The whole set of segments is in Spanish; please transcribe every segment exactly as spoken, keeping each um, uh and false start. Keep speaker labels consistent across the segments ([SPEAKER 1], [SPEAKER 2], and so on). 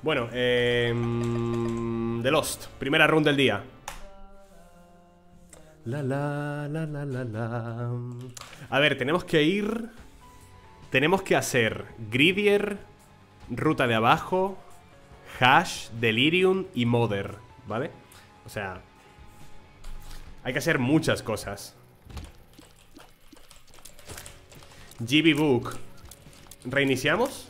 [SPEAKER 1] Bueno, eh, The Lost, primera run del día. La la la la la la. A ver, tenemos que ir. Tenemos que hacer Gridier, ruta de abajo, Hash, Delirium y Mother, ¿vale? O sea, hay que hacer muchas cosas. G B Book. ¿Reiniciamos?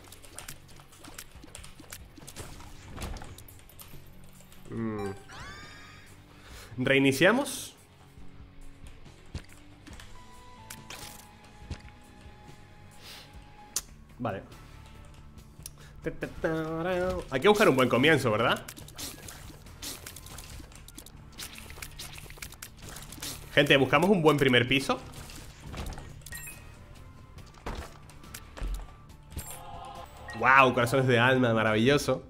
[SPEAKER 1] Mm. ¿Reiniciamos? Vale. Hay que buscar un buen comienzo, ¿verdad? Gente, buscamos un buen primer piso. Wow, corazones de alma, maravilloso.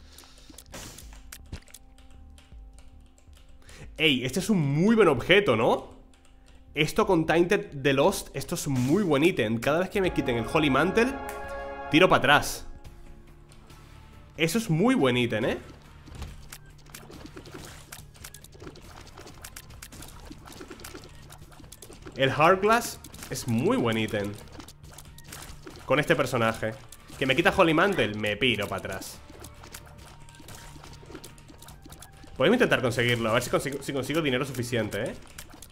[SPEAKER 1] Ey, este es un muy buen objeto, ¿no? Esto con Tainted The Lost, esto es un muy buen ítem. Cada vez que me quiten el Holy Mantle, tiro para atrás. Eso es muy buen ítem, ¿eh? El Heartglass es muy buen ítem. Con este personaje. Que me quita Holy Mantle, me piro para atrás. Podemos intentar conseguirlo, a ver si consigo, si consigo dinero suficiente, ¿eh?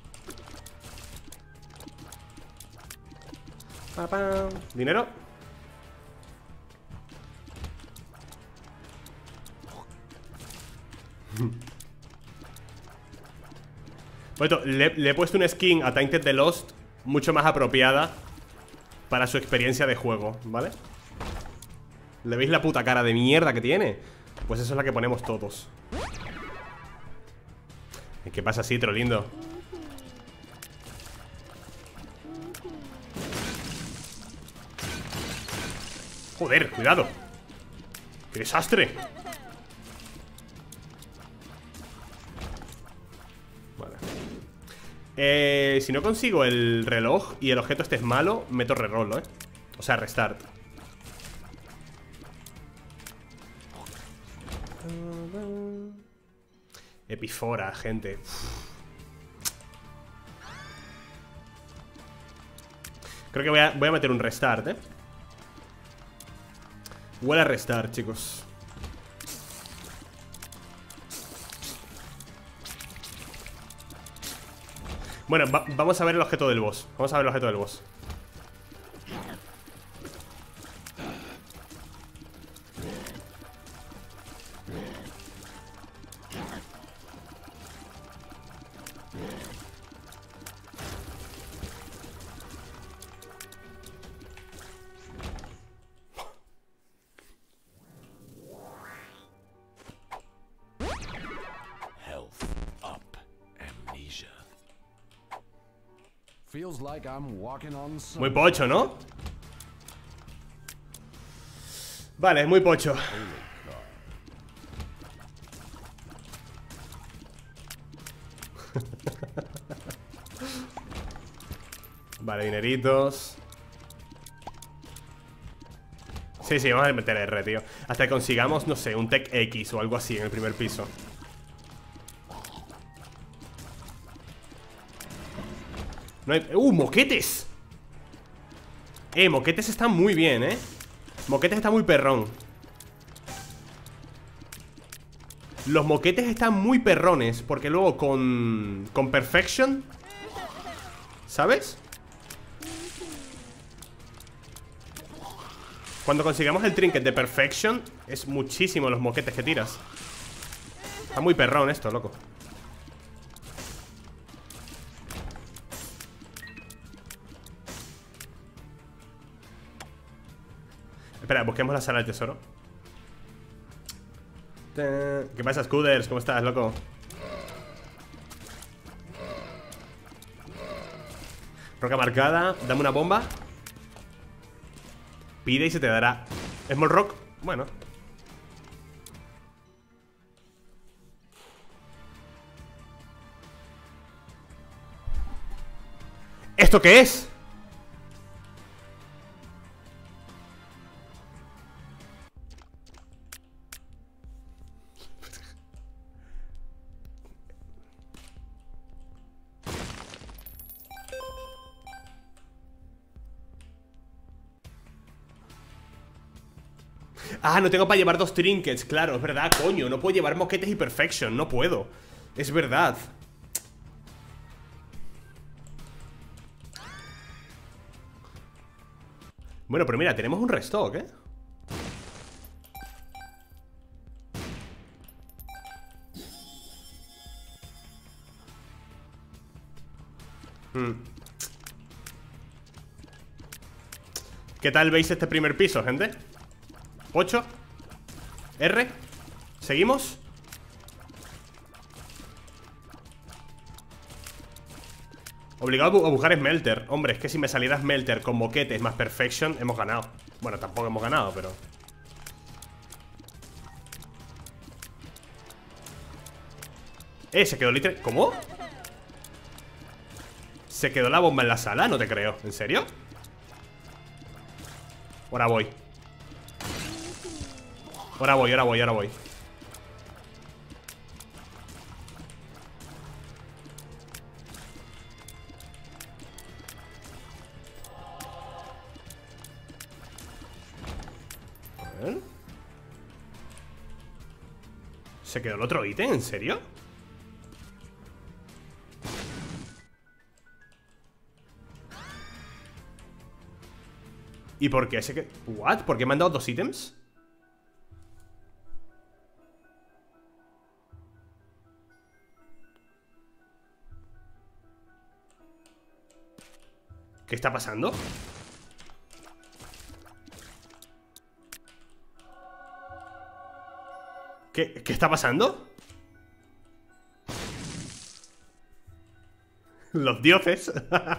[SPEAKER 1] Pa, pa. ¿Dinero? Bueno, le, le he puesto una skin a Tainted The Lost mucho más apropiada para su experiencia de juego, ¿vale? ¿Le veis la puta cara de mierda que tiene? Pues eso es la que ponemos todos. ¿Qué pasa, Citro, lindo? Joder, cuidado. ¡Qué desastre! Vale. Eh, si no consigo el reloj y el objeto este es malo, meto reroll, ¿eh? O sea, restart. Epifora, gente. Creo que voy a, voy a meter un restart, ¿eh? Huele a restart, chicos. Bueno, va, vamos a ver el objeto del boss. Vamos a ver el objeto del boss. Muy pocho, ¿no? Vale, muy pocho. Vale, dineritos. Sí, sí, vamos a meter R, tío. Hasta que consigamos, no sé, un Tech X o algo así en el primer piso. No hay... ¡Uh, moquetes! Eh, moquetes están muy bien, eh. Moquetes está muy perrón. Los moquetes están muy perrones. Porque luego con... Con Perfection, ¿sabes? Cuando consigamos el trinket de Perfection, es muchísimo los moquetes que tiras. Está muy perrón esto, loco. Espera, busquemos la sala del tesoro. ¿Qué pasa, Scooters? ¿Cómo estás, loco? Roca marcada, dame una bomba. Pide y se te dará. Small Rock, bueno. ¿Esto qué es? Ah, no tengo para llevar dos trinkets, claro, es verdad, coño. No puedo llevar moquetes y perfection, no puedo. Es verdad. Bueno, pero mira, tenemos un restock, ¿eh? Hmm. ¿Qué tal veis este primer piso, gente? ocho R. ¿Seguimos? Obligado a buscar Smelter. Hombre, es que si me saliera Smelter con moquetes más Perfection, hemos ganado. Bueno, tampoco hemos ganado, pero... Eh, se quedó literal... ¿Cómo? Se quedó la bomba en la sala, no te creo. ¿En serio? Ahora voy. Ahora voy, ahora voy, ahora voy. A ver. ¿Se quedó el otro ítem? ¿En serio? ¿Y por qué se quedó? ¿What? ¿Por qué me han dado dos ítems? ¿Qué está pasando? ¿Qué, qué está pasando? Los dioses.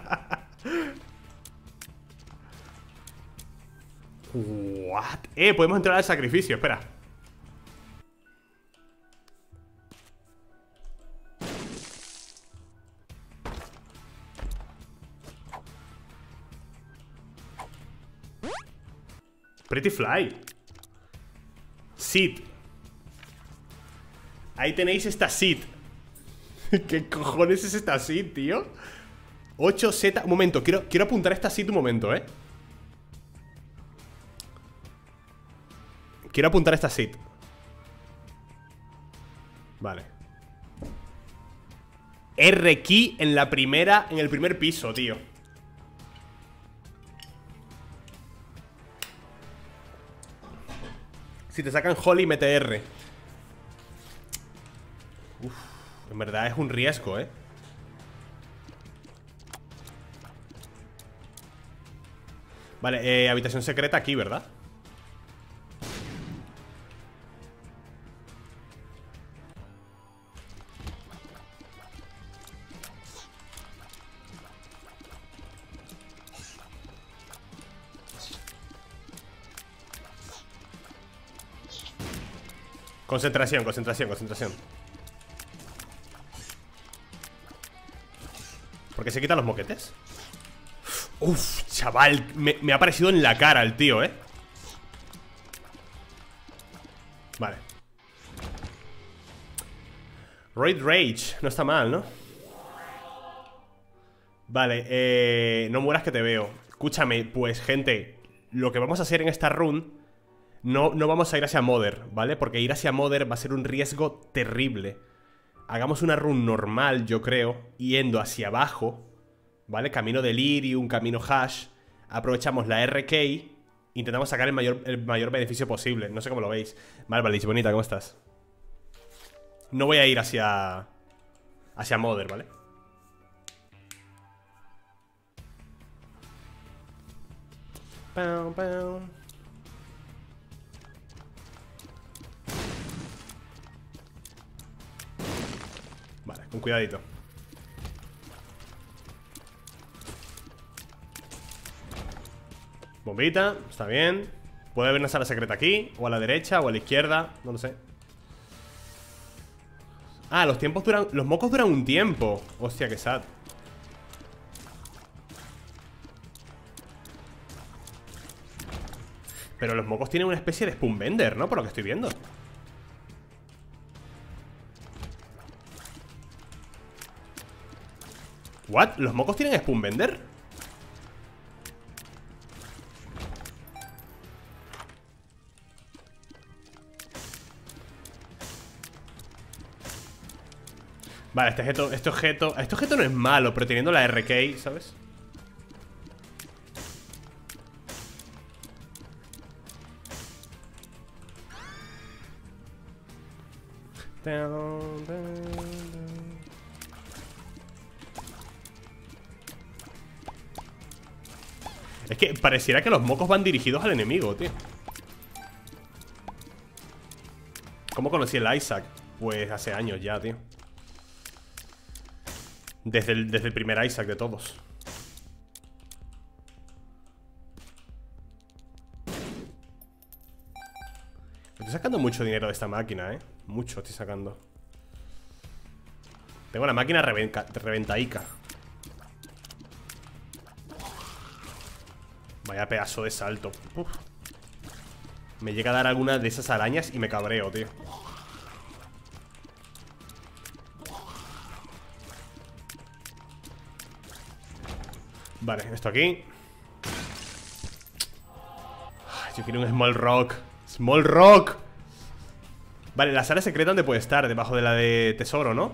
[SPEAKER 1] What? Eh, podemos entrar al sacrificio, espera. Pretty Fly. Seed. Ahí tenéis esta Seed. ¿Qué cojones es esta Seed, tío? ocho Z. Un momento, quiero, quiero apuntar esta Seed un momento, eh. Quiero apuntar esta Seed. Vale. R key en la primera. En el primer piso, tío. Si te sacan Holly, mete R. Uf, en verdad es un riesgo, eh. Vale, eh, habitación secreta aquí, ¿verdad? Concentración, concentración, concentración. ¿Por qué se quitan los moquetes? Uf, chaval, me, me ha aparecido en la cara el tío, eh. Vale. Raid Rage, no está mal, ¿no? Vale, eh, no mueras que te veo. Escúchame, pues gente, lo que vamos a hacer en esta run, No, no vamos a ir hacia Mother, ¿vale? Porque ir hacia Mother va a ser un riesgo terrible. Hagamos una run normal, yo creo, yendo hacia abajo, ¿vale? Camino Delirium, camino Hash. Aprovechamos la R K, intentamos sacar el mayor, el mayor beneficio posible. No sé cómo lo veis. Malvalich, bonita, ¿cómo estás? No voy a ir hacia... hacia Mother, ¿vale? Pau, pau. Vale, con cuidadito. Bombita, está bien. Puede haber una sala secreta aquí, o a la derecha, o a la izquierda, no lo sé. Ah, los tiempos duran... Los mocos duran un tiempo. Hostia, qué sad. Pero los mocos tienen una especie de Spoonbender, ¿no? Por lo que estoy viendo. ¿What? ¿Los mocos tienen Spoonbender? Vale, este objeto, este objeto Este objeto no es malo, pero teniendo la R K, ¿sabes? Es que pareciera que los mocos van dirigidos al enemigo, tío. ¿Cómo conocí el Isaac? Pues hace años ya, tío. Desde el, desde el primer Isaac de todos. Estoy sacando mucho dinero de esta máquina, eh. Mucho estoy sacando. Tengo la máquina revenca, reventaica. Vaya pedazo de salto. Uf. Me llega a dar alguna de esas arañas y me cabreo, tío. Vale, esto aquí. Ay, yo quiero un Small Rock. Small Rock. Vale, la sala secreta donde puede estar, debajo de la de tesoro, ¿no?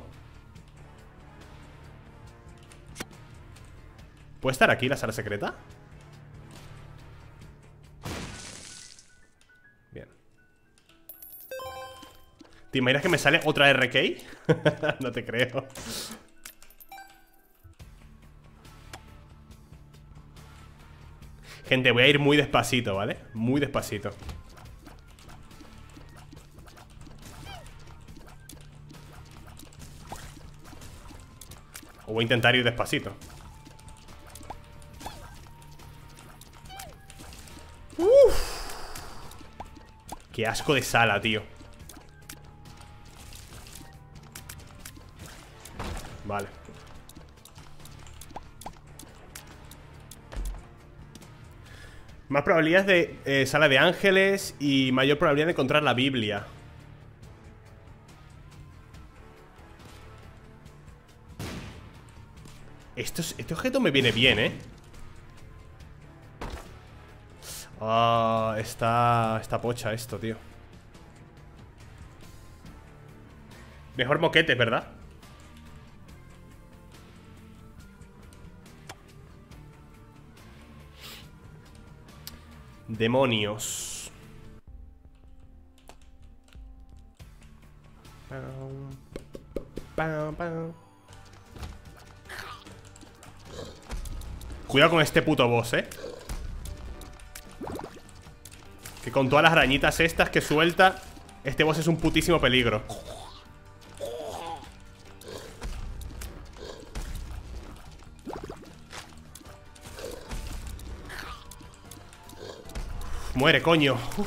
[SPEAKER 1] ¿Puede estar aquí la sala secreta? Bien. ¿Te imaginas que me sale otra R K? No te creo. Gente, voy a ir muy despacito, ¿vale? Muy despacito. O voy a intentar ir despacito. Uf. Qué asco de sala, tío. Vale. Más probabilidades de eh, sala de ángeles y mayor probabilidad de encontrar la Biblia. Esto, este objeto me viene bien, ¿eh? Ah, está, está pocha esto, tío. Mejor moquete, ¿verdad? Demonios. Cuidado con este puto boss, eh. Que con todas las arañitas estas que suelta, este boss es un putísimo peligro. Muere, coño. Uf.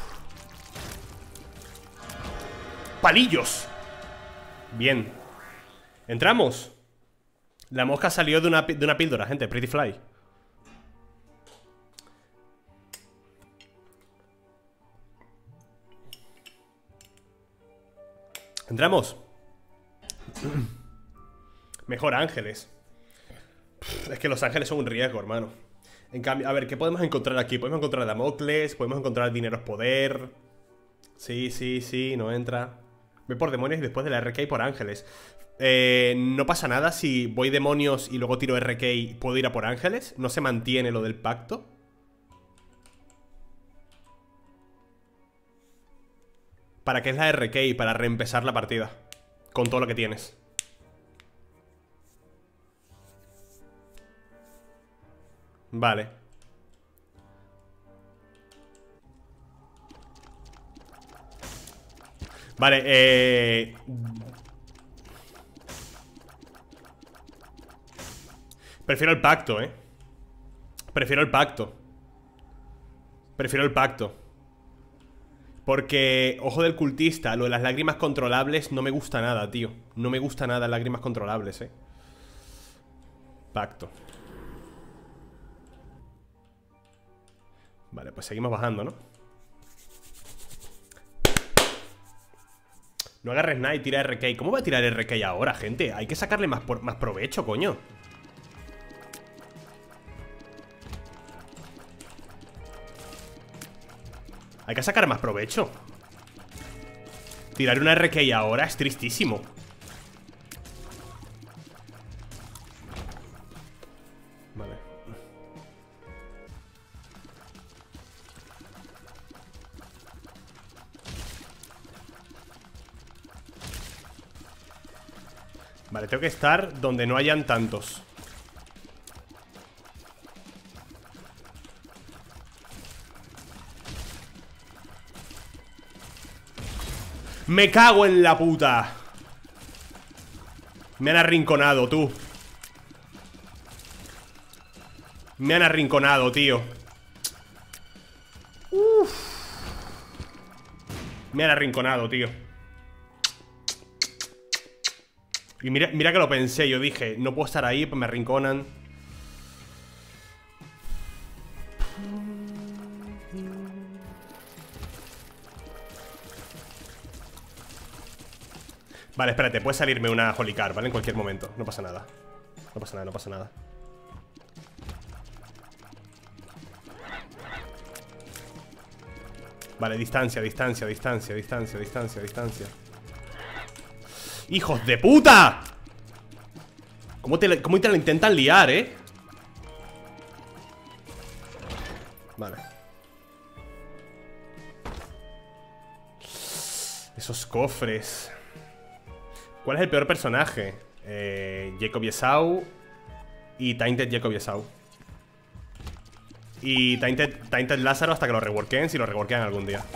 [SPEAKER 1] ¡Palillos! Bien. ¿Entramos? La mosca salió de una, de una píldora, gente. Pretty Fly. ¿Entramos? Mejor ángeles. Es que los ángeles son un riesgo, hermano. En cambio, a ver, ¿qué podemos encontrar aquí? Podemos encontrar Damocles, podemos encontrar dinero es poder. Sí, sí, sí, no entra. Voy por demonios y después de la R K por ángeles. eh, No pasa nada si voy demonios y luego tiro R K y puedo ir a por ángeles. No se mantiene lo del pacto. ¿Para qué es la R K? Para reempezar la partida con todo lo que tienes. Vale. Vale, eh... prefiero el pacto, eh Prefiero el pacto Prefiero el pacto Porque, ojo del cultista, lo de las lágrimas controlables no me gusta nada, tío. No me gusta nada las lágrimas controlables, eh Pacto. Vale, pues seguimos bajando, ¿no? No agarres nada y tira R K. ¿Cómo va a tirar R K ahora, gente? Hay que sacarle más, por, más provecho, coño. Hay que sacar más provecho. Tirar una R K ahora es tristísimo. Vale, tengo que estar donde no hayan tantos. ¡Me cago en la puta! Me han arrinconado, tú. Me han arrinconado, tío. Uf. Me han arrinconado, tío. Y mira, mira que lo pensé, yo dije, no puedo estar ahí, pues me arrinconan. Vale, espérate, puede salirme una Holy Card, ¿vale? En cualquier momento, no pasa nada. No pasa nada, no pasa nada. Vale, distancia, distancia, distancia, distancia, distancia, distancia. ¡Hijos de puta! ¿Cómo te, cómo te la intentan liar, eh? Vale. Esos cofres. ¿Cuál es el peor personaje? Eh, Jacob Yesau y Tainted Jacob Yesau. Y Tainted, Tainted Lázaro hasta que lo reworken, si lo reworkean algún día.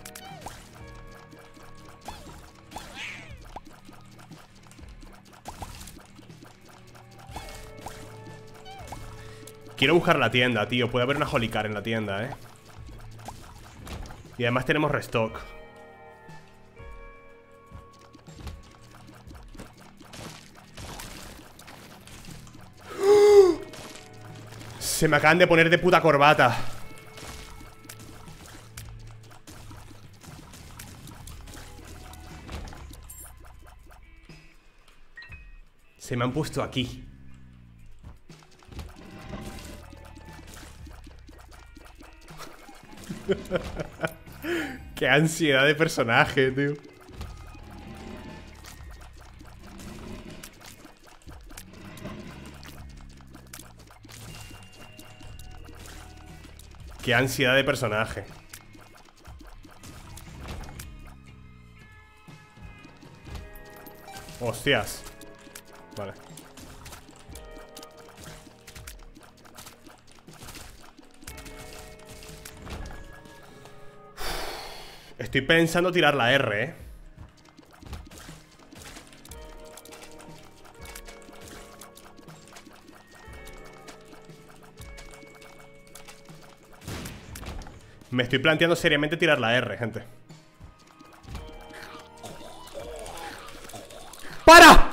[SPEAKER 1] Quiero buscar la tienda, tío. Puede haber una Holy Card en la tienda, eh. Y además tenemos restock. Se me acaban de poner de puta corbata. Se me han puesto aquí. Qué ansiedad de personaje, tío. Qué ansiedad de personaje. Hostias. Vale. Estoy pensando tirar la R, eh. Me estoy planteando seriamente tirar la R, gente. ¡Para!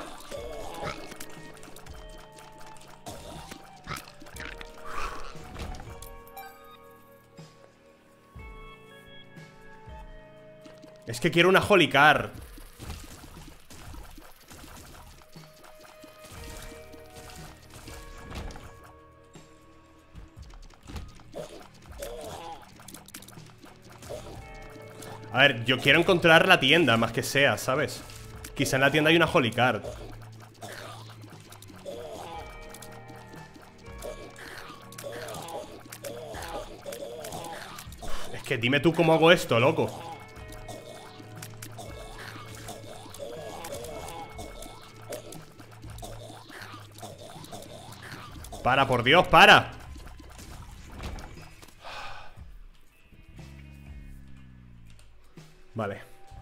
[SPEAKER 1] Es que quiero una Holy Card. A ver, yo quiero encontrar la tienda, más que sea, ¿sabes? Quizá en la tienda hay una Holy Card. Es que dime tú cómo hago esto, loco. Para, por Dios, para. Vale.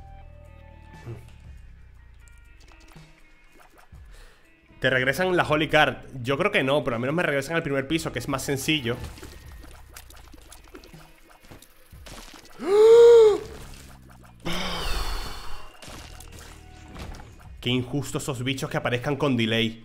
[SPEAKER 1] ¿Te regresan la Holy Card? Yo creo que no, pero al menos me regresan al primer piso, que es más sencillo. Qué injustos esos bichos que aparezcan con delay.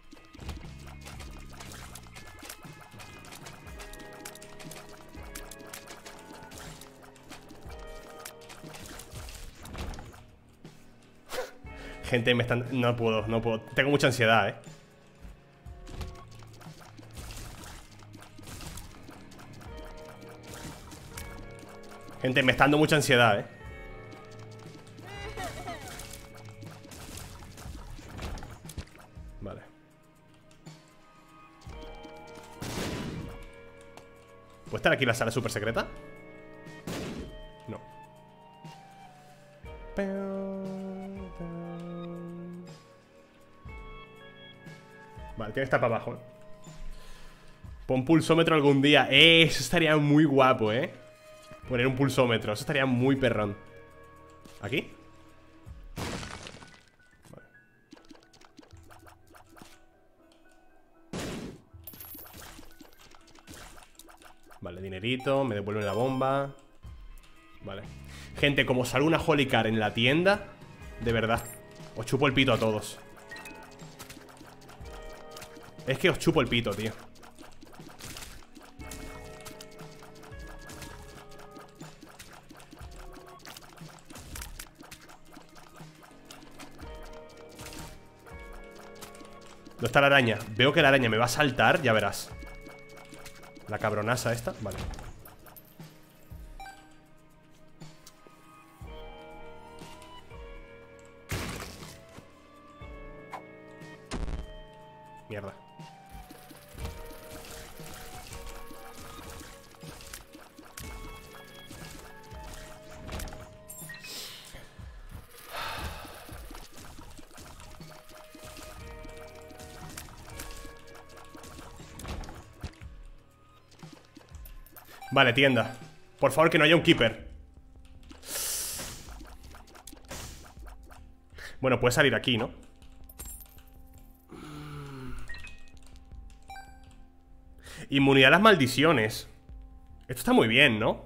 [SPEAKER 1] Gente, me están... No puedo, no puedo. Tengo mucha ansiedad, eh. Gente, me está dando mucha ansiedad, eh. Vale. ¿Puede estar aquí la sala super secreta? No. Vale, tiene que estar para abajo, ¿eh? Pon pulsómetro algún día. Eh, eso estaría muy guapo, ¿eh? Poner un pulsómetro, eso estaría muy perrón. ¿Aquí? Vale. Vale, dinerito, me devuelven la bomba. Vale. Gente, como sale una Holy Car en la tienda, de verdad, os chupo el pito a todos. Es que os chupo el pito, tío. ¿Dónde está la araña? Veo que la araña me va a saltar, ya verás. La cabronaza esta, vale. Mierda. Vale, tienda. Por favor, que no haya un keeper. Bueno, puede salir aquí, ¿no? Inmunidad a las maldiciones. Esto está muy bien, ¿no?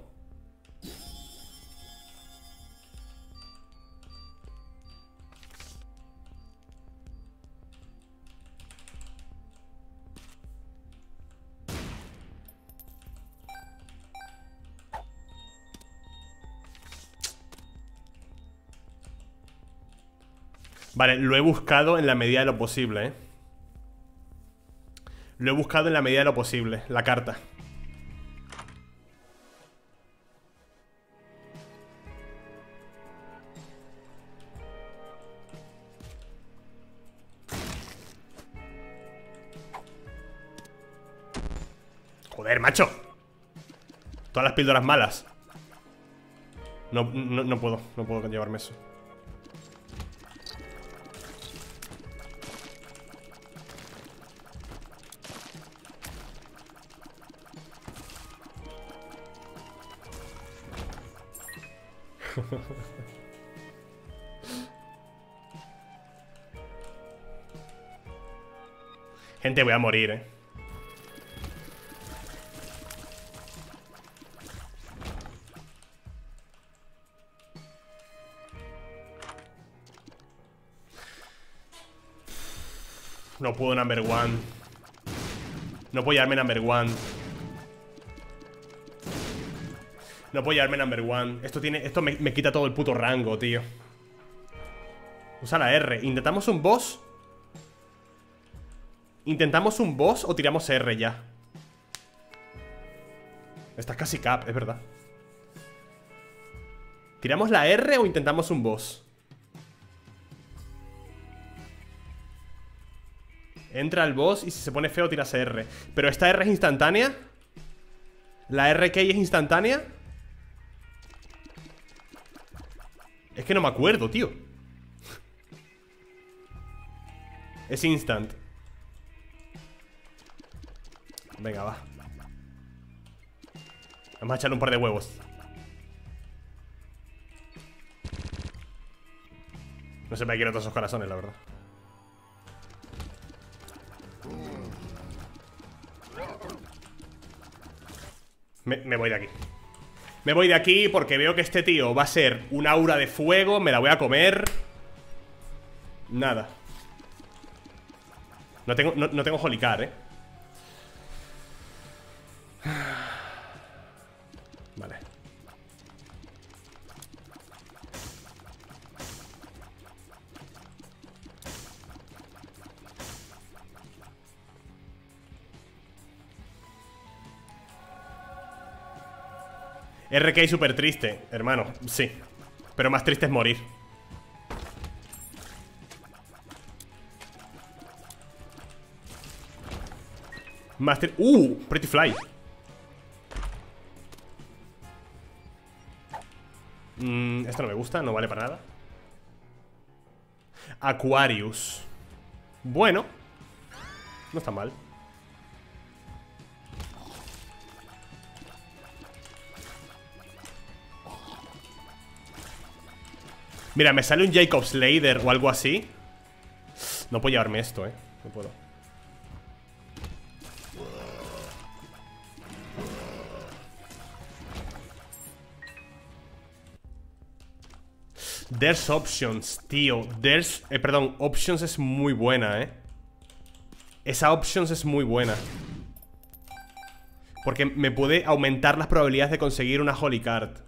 [SPEAKER 1] Vale, lo he buscado en la medida de lo posible, ¿eh? Lo he buscado en la medida de lo posible, la carta. Joder, macho. Todas las píldoras malas. No, no, no puedo, no puedo llevarme eso. Gente, voy a morir, eh. No puedo number one. No puedo llevarme number one. No puedo llevarme number one. Esto tiene. Esto me, me quita todo el puto rango, tío. Usa la R. ¿Intentamos un boss? ¿Intentamos un boss o tiramos R ya? Está casi cap, es verdad. ¿Tiramos la R o intentamos un boss? Entra al boss y si se pone feo tiras R. ¿Pero esta R es instantánea? ¿La R K es instantánea? Es que no me acuerdo, tío. Es instant. Venga, va. Vamos a echarle un par de huevos. No se me quiero todos esos corazones, la verdad. Me, me voy de aquí. Me voy de aquí porque veo que este tío va a ser un aura de fuego. Me la voy a comer. Nada. No tengo, no, no tengo Holy Car, eh. Vale. R K súper triste, hermano, sí. Pero más triste es morir. Más triste. Uh, Pretty Fly. mm, Esto no me gusta, no vale para nada. Aquarius. Bueno. No está mal. Mira, me sale un Jacob Slater o algo así. No puedo llevarme esto, eh. No puedo. There's options, tío. There's... Eh, perdón, options es muy buena, eh. Esa options es muy buena. Porque me puede aumentar las probabilidades de conseguir una Holy Card.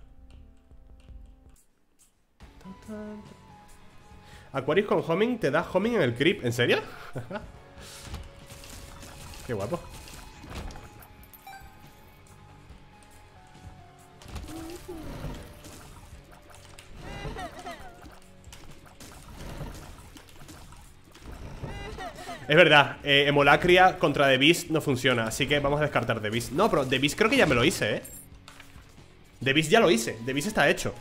[SPEAKER 1] Aquarius con homing te da homing en el creep. ¿En serio? Qué guapo. Es verdad, eh, Emolacria contra The Beast no funciona, así que vamos a descartar The Beast. No, pero The Beast creo que ya me lo hice, eh. The Beast ya lo hice, The Beast está hecho.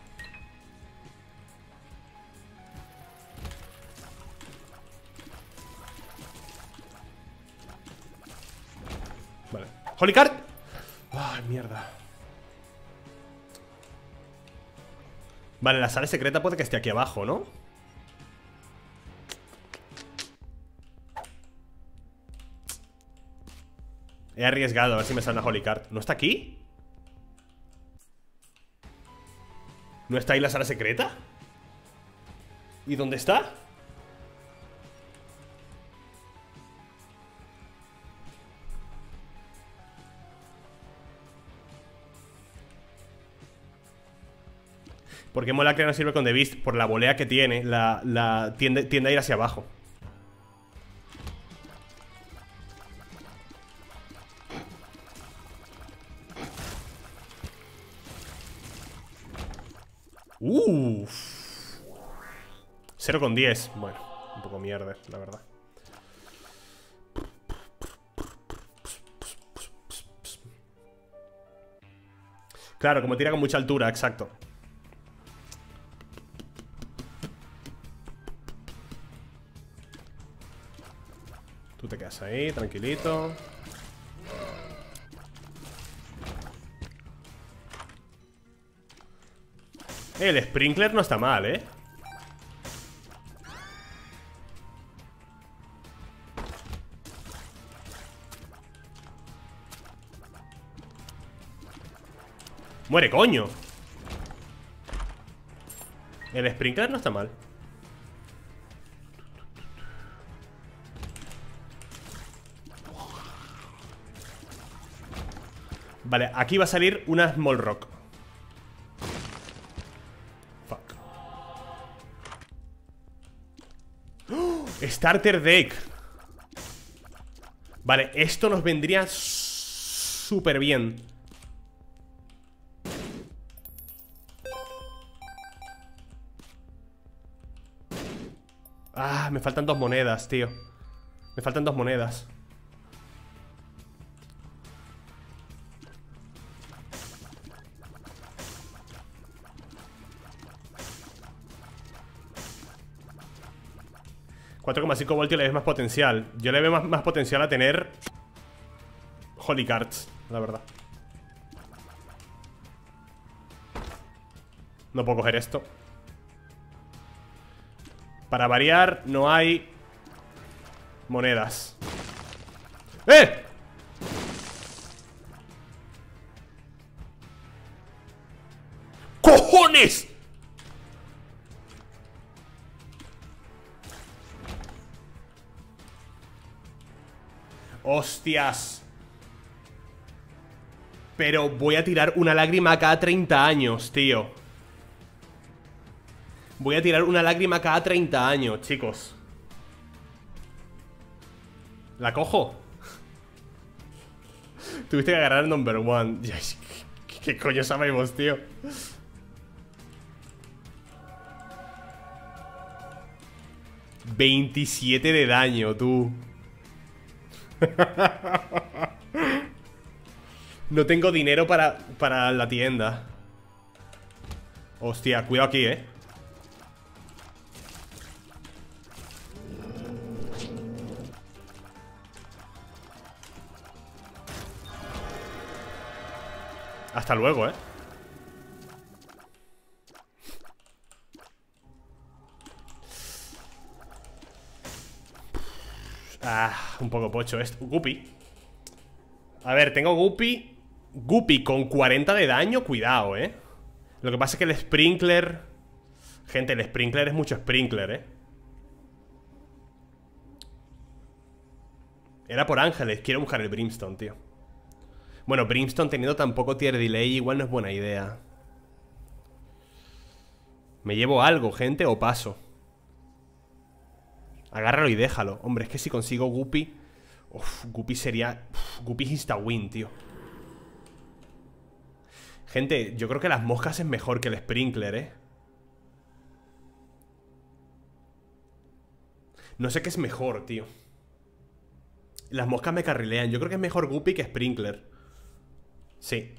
[SPEAKER 1] Vale, Holy Card. Ay, mierda. Vale, la sala secreta puede que esté aquí abajo, ¿no? He arriesgado, a ver si me sale una Holy Card. ¿No está aquí? ¿No está ahí la sala secreta? ¿Y dónde está? Porque Emolacria no sirve con The Beast. Por la volea que tiene, la, la tiende, tiende a ir hacia abajo. Uff. cero con diez. Bueno, un poco mierda, la verdad. Claro, como tira con mucha altura, exacto. Tú te quedas ahí, tranquilito. El sprinkler no está mal, ¿eh? ¡Muere, coño! El sprinkler no está mal. Vale, aquí va a salir una Small Rock. Fuck. ¡Oh! Starter Deck. Vale, esto nos vendría súper bien. Ah, me faltan dos monedas, tío. Me faltan dos monedas. cuatro coma cinco voltios le ves más potencial. Yo le veo más, más potencial a tener Holy Cards, la verdad. No puedo coger esto. Para variar, no hay monedas. ¡Eh! ¡Cojones! ¡Hostias! Pero voy a tirar una lágrima cada treinta años, tío. Voy a tirar una lágrima cada treinta años, chicos. ¿La cojo? Tuviste que agarrar el number one. ¿Qué, qué coño sabemos, tío? veintisiete de daño, tú. No tengo dinero para, para la tienda. Hostia, cuidado aquí, eh. Hasta luego, eh. Ah, un poco pocho esto. Guppy. A ver, tengo Guppy. Guppy con cuarenta de daño. Cuidado, eh. Lo que pasa es que el Sprinkler... Gente, el Sprinkler es mucho Sprinkler, eh. Era por ángeles. Quiero buscar el Brimstone, tío. Bueno, Brimstone teniendo tan poco tier delay igual no es buena idea. ¿Me llevo algo, gente, o paso? Agárralo y déjalo. Hombre, es que si consigo Guppy... Uf, Guppy sería... Uf, Guppy insta-win, tío. Gente, yo creo que las moscas es mejor que el Sprinkler, ¿eh? No sé qué es mejor, tío. Las moscas me carrilean. Yo creo que es mejor Guppy que Sprinkler. Sí.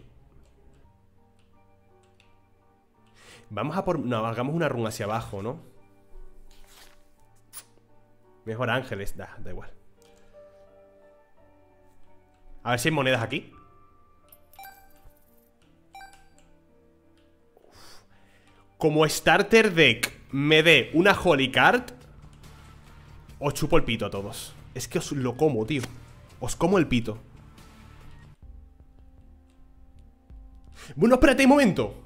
[SPEAKER 1] Vamos a por... No, hagamos una run hacia abajo, ¿no? Mejor ángeles. Da, da igual. A ver si hay monedas aquí. Como starter deck me dé una Holy Card, os chupo el pito a todos. Es que os lo como, tío. Os como el pito. Bueno, espérate un momento.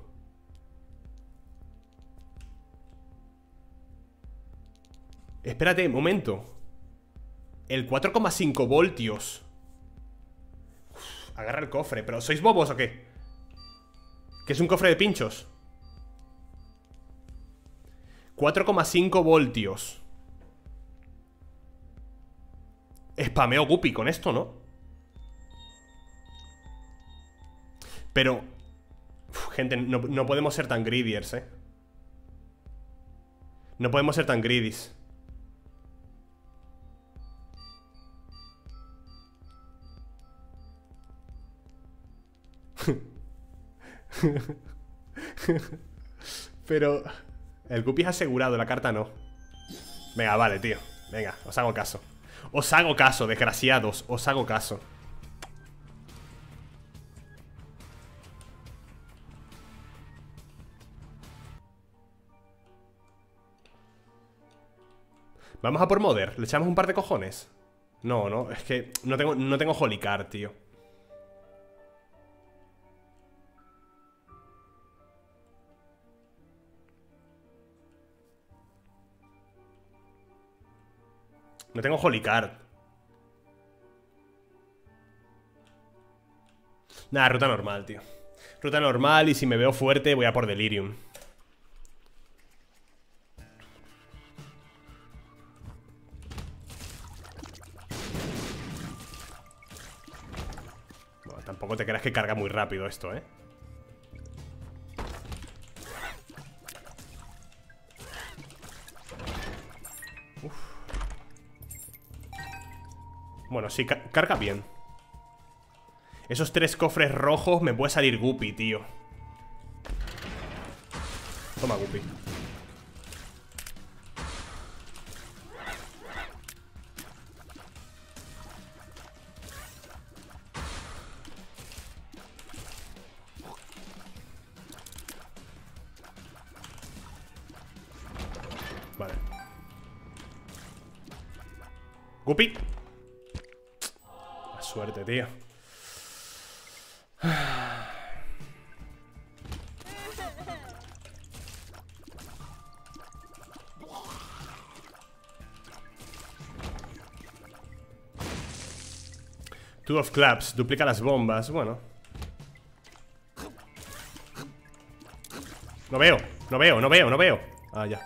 [SPEAKER 1] Espérate un momento. El cuatro coma cinco voltios. Uf, agarra el cofre. ¿Pero sois bobos o qué? ¿Que es un cofre de pinchos? cuatro coma cinco voltios. Spameo Guppy con esto, ¿no? Pero... Uf, gente, no, no podemos ser tan greediers, ¿eh? No podemos ser tan greedies. Pero... El Guppy es asegurado, la carta no. Venga, vale, tío. Venga, os hago caso. Os hago caso, desgraciados. Os hago caso. Vamos a por Mother. ¿Le echamos un par de cojones? No, no, es que no tengo, no tengo Holy Card, tío. No tengo Holy Card. Nada, ruta normal, tío. Ruta normal y si me veo fuerte voy a por Delirium. Bueno, tampoco te creas que carga muy rápido esto, ¿eh? Uf. Bueno, sí, ca- carga bien. Esos tres cofres rojos me puede salir Guppy, tío. Toma, Guppy. Vale. Guppy. La suerte, tío. Two of Clubs, duplica las bombas. Bueno. No veo, no veo, no veo, no veo. Ah, ya.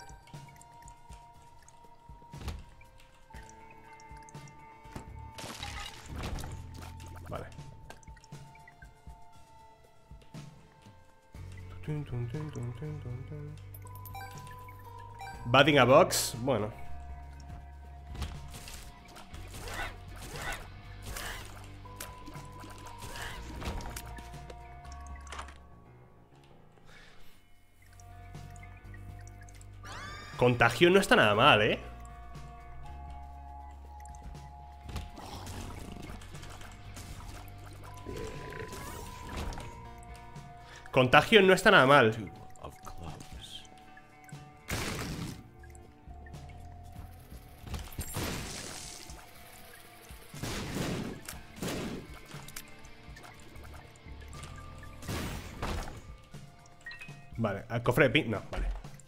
[SPEAKER 1] Vale. Batting a box, bueno. Contagio no está nada mal, ¿eh? Contagio no está nada mal. Vale, al cofre de pin... No, vale.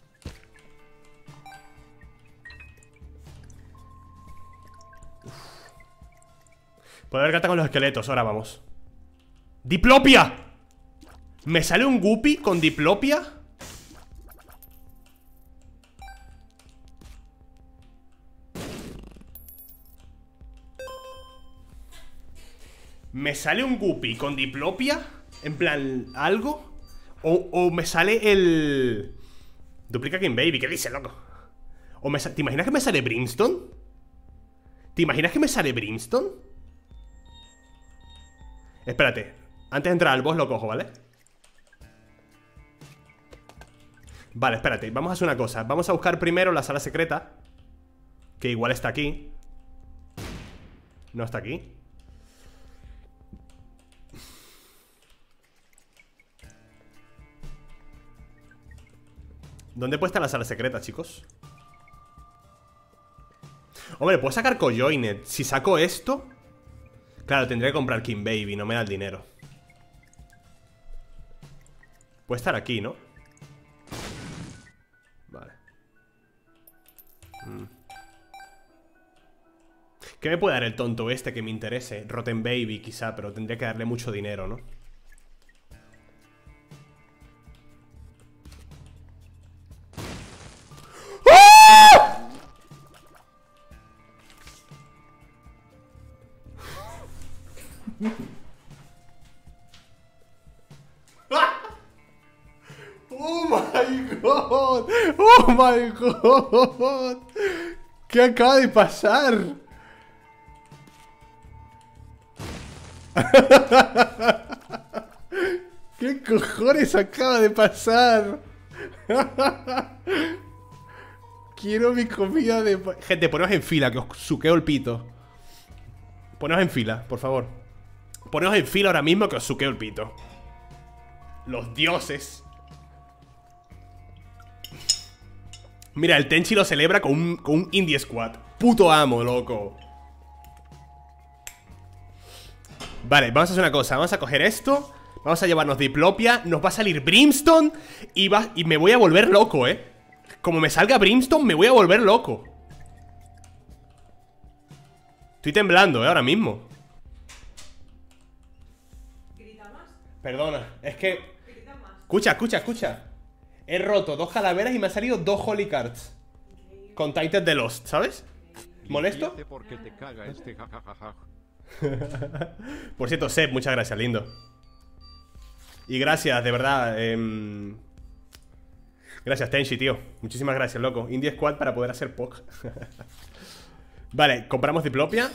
[SPEAKER 1] Uf. Puedo haber gata con los esqueletos, ahora vamos. ¡Diplopia! ¿Me sale un guppy con diplopia? ¿Me sale un guppy con diplopia? En plan, ¿algo? O, o me sale el... Duplica King Baby, ¿qué dice, loco? O me sa... ¿Te imaginas que me sale Brimstone? ¿Te imaginas que me sale Brimstone? Espérate, antes de entrar al boss lo cojo, ¿vale? Vale, espérate, vamos a hacer una cosa. Vamos a buscar primero la sala secreta, que igual está aquí. No está aquí. ¿Dónde puede estar la sala secreta, chicos? Hombre, puedo sacar Cojoinet. Si saco esto... Claro, tendré que comprar King Baby, no me da el dinero. Puede estar aquí, ¿no? Vale. mm. ¿Qué me puede dar el tonto este que me interese? Rotten Baby, quizá, pero tendría que darle mucho dinero, ¿no? Oh my god. Oh my god. ¿Qué acaba de pasar? ¿Qué cojones acaba de pasar? Quiero mi comida de... Gente, poneos en fila, que os suqueo el pito. Poneos en fila, por favor. Poneos en fila ahora mismo, que os suqueo el pito. Los dioses. Mira, el Tenchi lo celebra con un, con un Indie Squad. Puto amo, loco. Vale, vamos a hacer una cosa. Vamos a coger esto. Vamos a llevarnos Diplopia. Nos va a salir Brimstone. Y, va, y me voy a volver loco, eh. Como me salga Brimstone, me voy a volver loco. Estoy temblando, eh, ahora mismo.
[SPEAKER 2] ¿Grita más?
[SPEAKER 1] Perdona, es que...
[SPEAKER 2] ¿Grita más?
[SPEAKER 1] Escucha, escucha, escucha. He roto dos calaveras y me han salido dos Holy Cards. Con Titan de Lost, ¿sabes? ¿Molesto?
[SPEAKER 3] Porque te caga este jajajaja.
[SPEAKER 1] Por cierto, Seb, muchas gracias, lindo. Y gracias, de verdad. Eh... Gracias, Tenchi, tío. Muchísimas gracias, loco. Indie Squad para poder hacer P O C. Vale, compramos Diplopia.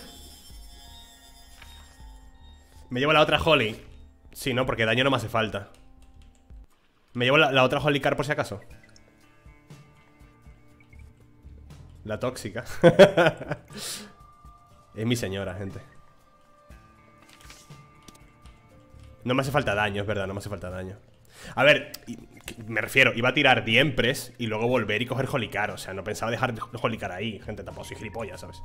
[SPEAKER 1] Me llevo la otra Holy. Sí, no, porque daño no me hace falta. Me llevo la, la otra Holy Card por si acaso. La tóxica. Es mi señora, gente. No me hace falta daño, es verdad, no me hace falta daño. A ver, me refiero, iba a tirar Diempres y luego volver y coger Holy Card. O sea, no pensaba dejar Holy Card ahí, gente, tampoco soy gilipollas, ¿sabes?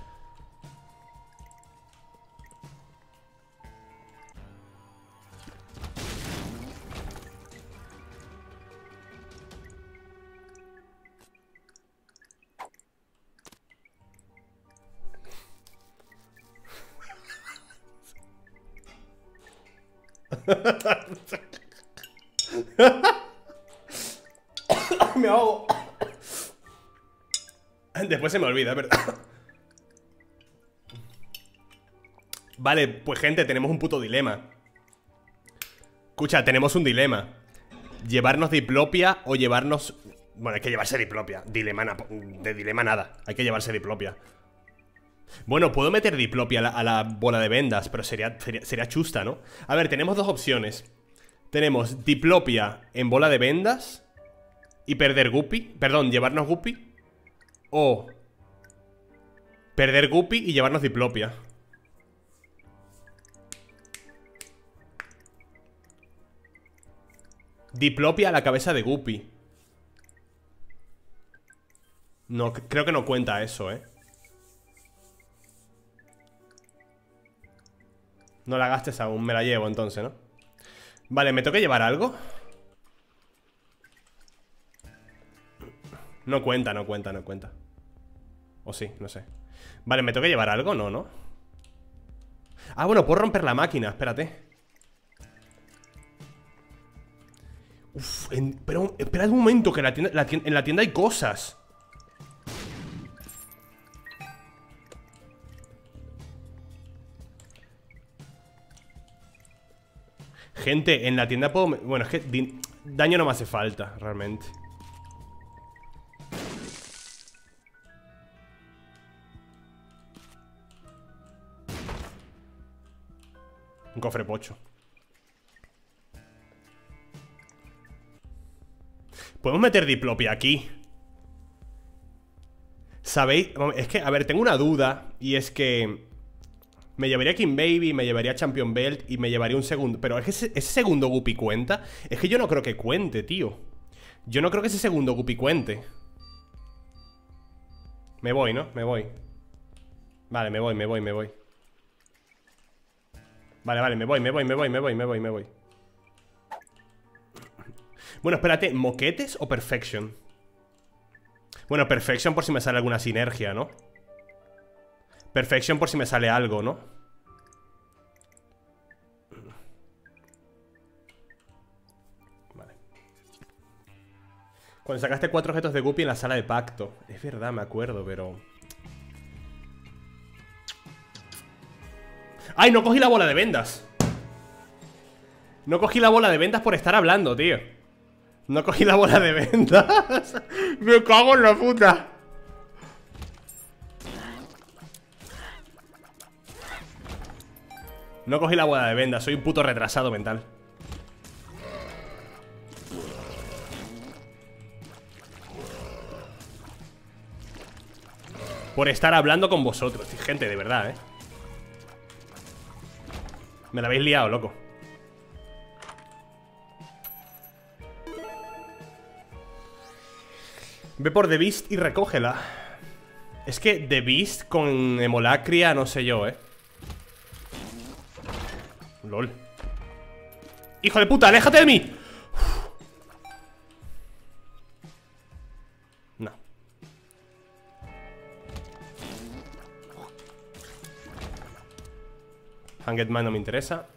[SPEAKER 1] Me ahogo. Después se me olvida, ¿verdad? Vale, pues gente, tenemos un puto dilema. Escucha, tenemos un dilema. Llevarnos Diplopia o llevarnos... Bueno, hay que llevarse Diplopia. Dilema na... De dilema nada. Hay que llevarse Diplopia. Bueno, puedo meter Diplopia a la, a la bola de vendas, pero sería, sería, sería chusta, ¿no? A ver, tenemos dos opciones. Tenemos Diplopia en bola de vendas y perder Guppy. Perdón, llevarnos Guppy. O perder Guppy y llevarnos Diplopia. Diplopia a la cabeza de Guppy. No, creo que no cuenta eso, eh. No la gastes aún, me la llevo entonces, ¿no? Vale, ¿me tengo que llevar algo? No cuenta, no cuenta, no cuenta. O sí, no sé. Vale, ¿me tengo que llevar algo? No, ¿no? Ah, bueno, puedo romper la máquina, espérate. Uf, en, pero espera un momento, que en la tienda, la tienda, en la tienda hay cosas. Gente, en la tienda puedo... Bueno, es que daño no me hace falta, realmente. Un cofre pocho. Podemos meter diplopia aquí. ¿Sabéis? Es que, a ver, tengo una duda. Y es que me llevaría King Baby, me llevaría Champion Belt y me llevaría un segundo. Pero es que ese, ese segundo Guppy cuenta. Es que yo no creo que cuente, tío. Yo no creo que ese segundo Guppy cuente. Me voy, ¿no? Me voy. Vale, me voy, me voy, me voy. Vale, vale, me voy, me voy, me voy, me voy, me voy, me voy. Bueno, espérate, ¿moquetes o Perfection? Bueno, Perfection por si me sale alguna sinergia, ¿no? Perfection por si me sale algo, ¿no? Vale. Cuando sacaste cuatro objetos de Guppy en la sala de pacto. Es verdad, me acuerdo, pero... ¡Ay, no cogí la bola de vendas! No cogí la bola de vendas por estar hablando, tío. No cogí la bola de vendas. Me cago en la puta. No cogí la bola de vendas. Soy un puto retrasado mental. Por estar hablando con vosotros. Gente, de verdad, eh. Me la habéis liado, loco. Ve por The Beast y recógela. Es que The Beast con Hemolacria, no sé yo, eh. LOL. ¡Hijo de puta! ¡Aléjate de mí! Uf. No. Hanged Man no me interesa.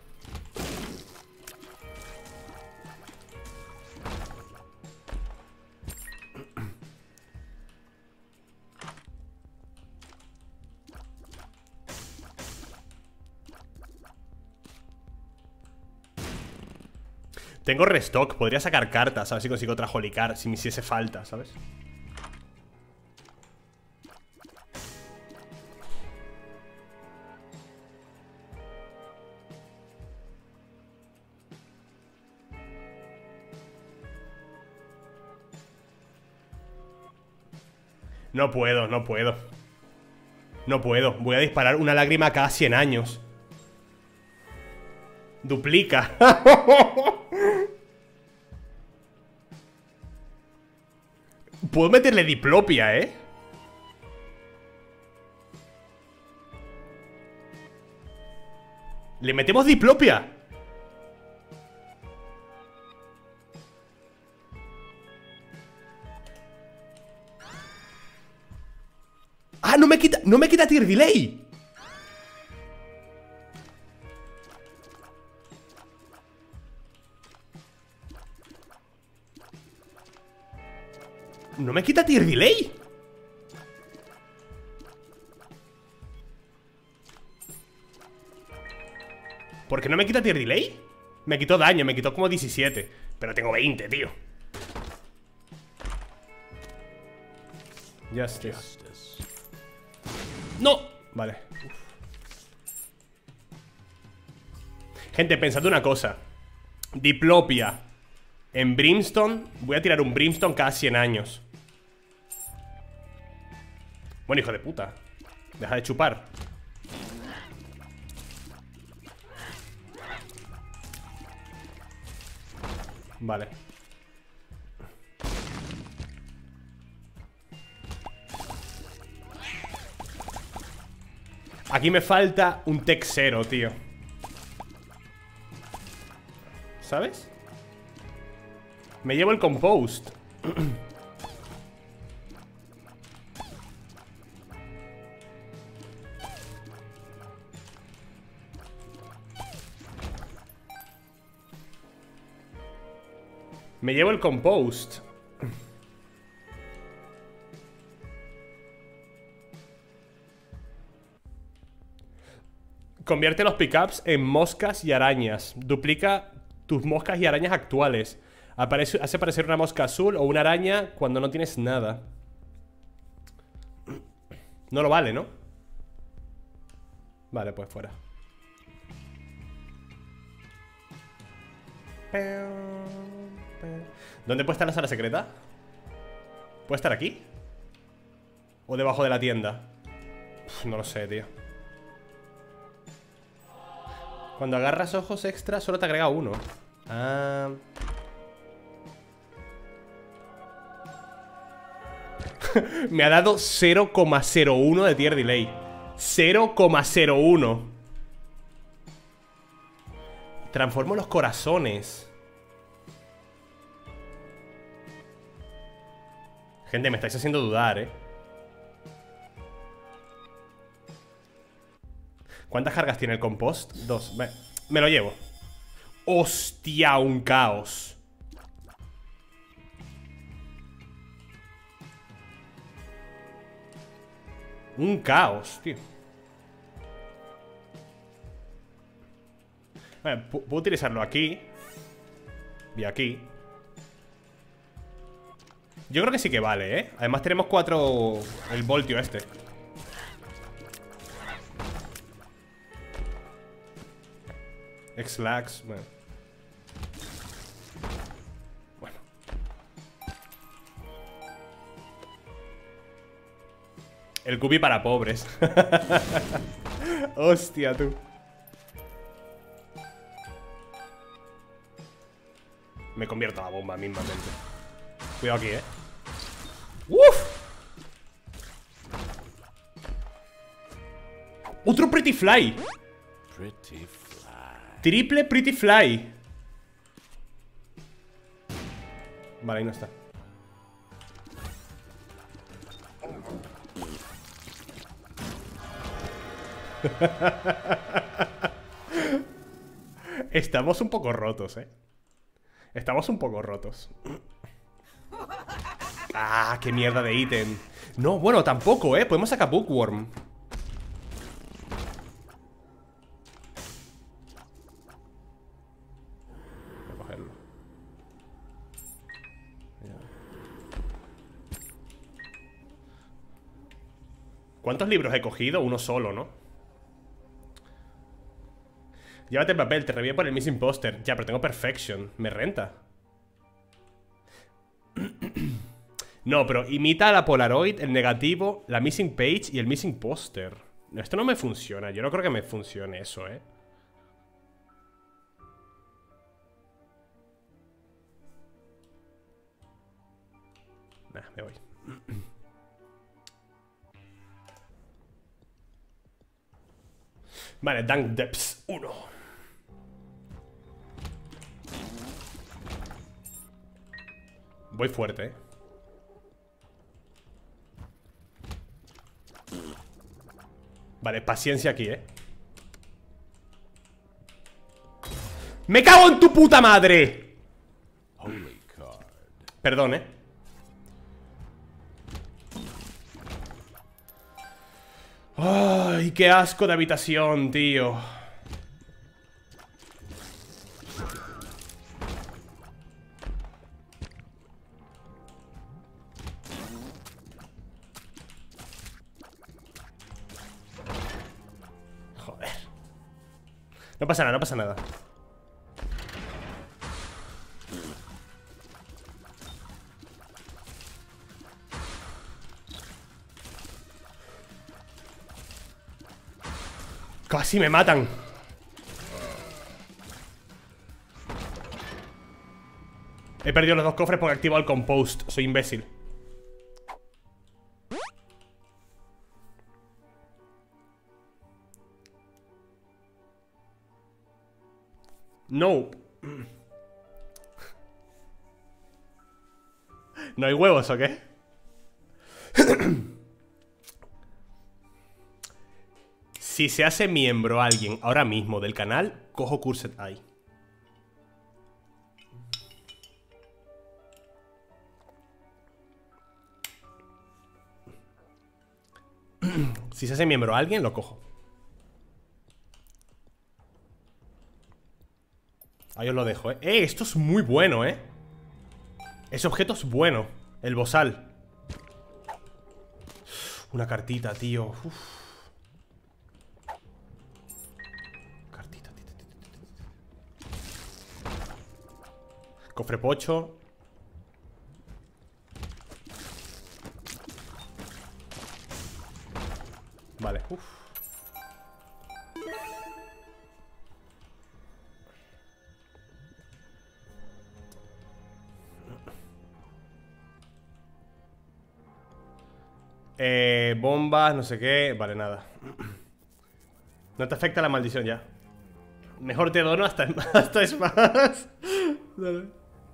[SPEAKER 1] Tengo restock, podría sacar cartas, a ver si consigo otra Holy Card, si me hiciese falta, ¿sabes? No puedo, no puedo. No puedo, voy a disparar una lágrima cada cien años. Duplica. Puedo meterle diplopia, ¿eh? Le metemos diplopia. Ah, no me quita, no me quita tier delay. No me quita tier delay. ¿Por qué no me quita tier delay? Me quitó daño, me quitó como diecisiete. Pero tengo veinte, tío. Justice. ¡No! Vale. Uf. Gente, pensad una cosa. Diplopia en Brimstone. Voy a tirar un Brimstone cada cien años. Bueno, hijo de puta. Deja de chupar. Vale. Aquí me falta un Texero, tío. ¿Sabes? Me llevo el Compost. Me llevo el Compost. Convierte los pickups en moscas y arañas. Duplica tus moscas y arañas actuales. Aparece, hace aparecer una mosca azul o una araña cuando no tienes nada. No lo vale, ¿no? Vale, pues fuera. ¿Dónde puede estar la sala secreta? ¿Puede estar aquí? ¿O debajo de la tienda? Uf, no lo sé, tío. Cuando agarras ojos extra solo te agrega uno. Ah. Me ha dado cero coma cero uno de tier delay. cero coma cero uno. Transformo los corazones. Gente, me estáis haciendo dudar, eh. ¿Cuántas cargas tiene el compost? Dos. Me, me lo llevo. Hostia, un caos. Un caos, tío. Vale, puedo utilizarlo aquí. Y aquí. Yo creo que sí que vale, ¿eh? Además tenemos cuatro... El voltio este. X-Lax, bueno. Bueno. El cubi para pobres. Hostia, tú. Me convierto a la bomba mismamente. Cuidado aquí, eh. ¡Uf! Otro Pretty Fly.
[SPEAKER 3] Pretty Fly.
[SPEAKER 1] Triple Pretty Fly. Vale, ahí no está. Estamos un poco rotos, eh. Estamos un poco rotos. Ah, qué mierda de ítem. No, bueno, tampoco, eh. Podemos sacar Bookworm. Voy a cogerlo. ¿Cuántos libros he cogido? Uno solo, ¿no? Llévate el papel, te revivo por el Missing Poster. Ya, pero tengo Perfection. Me renta. No, pero imita la Polaroid, el negativo, la Missing Page y el Missing Poster. Esto no me funciona. Yo no creo que me funcione eso, ¿eh? Nah, me voy. Vale, Dunk Depths uno. Voy fuerte, eh. Vale, paciencia aquí, eh. ¡Me cago en tu puta madre! Perdón, eh. Ay, qué asco de habitación, tío. Joder. No pasa nada, no pasa nada. Casi me matan. He perdido los dos cofres porque he activado el compost. Soy imbécil. No. ¿No hay huevos o qué? Si se hace miembro alguien ahora mismo del canal, cojo Cursed Eye. Si se hace miembro alguien, lo cojo. Ahí os lo dejo, eh. Eh, esto es muy bueno, eh. Ese objeto es bueno. El bozal. Una cartita, tío. Uf. Cartita, tita, tita, tita. Cofre pocho. Vale, uff. Eh, bombas, no sé qué. Vale, nada. No te afecta la maldición ya. Mejor te dono hasta, hasta espadas. Dale.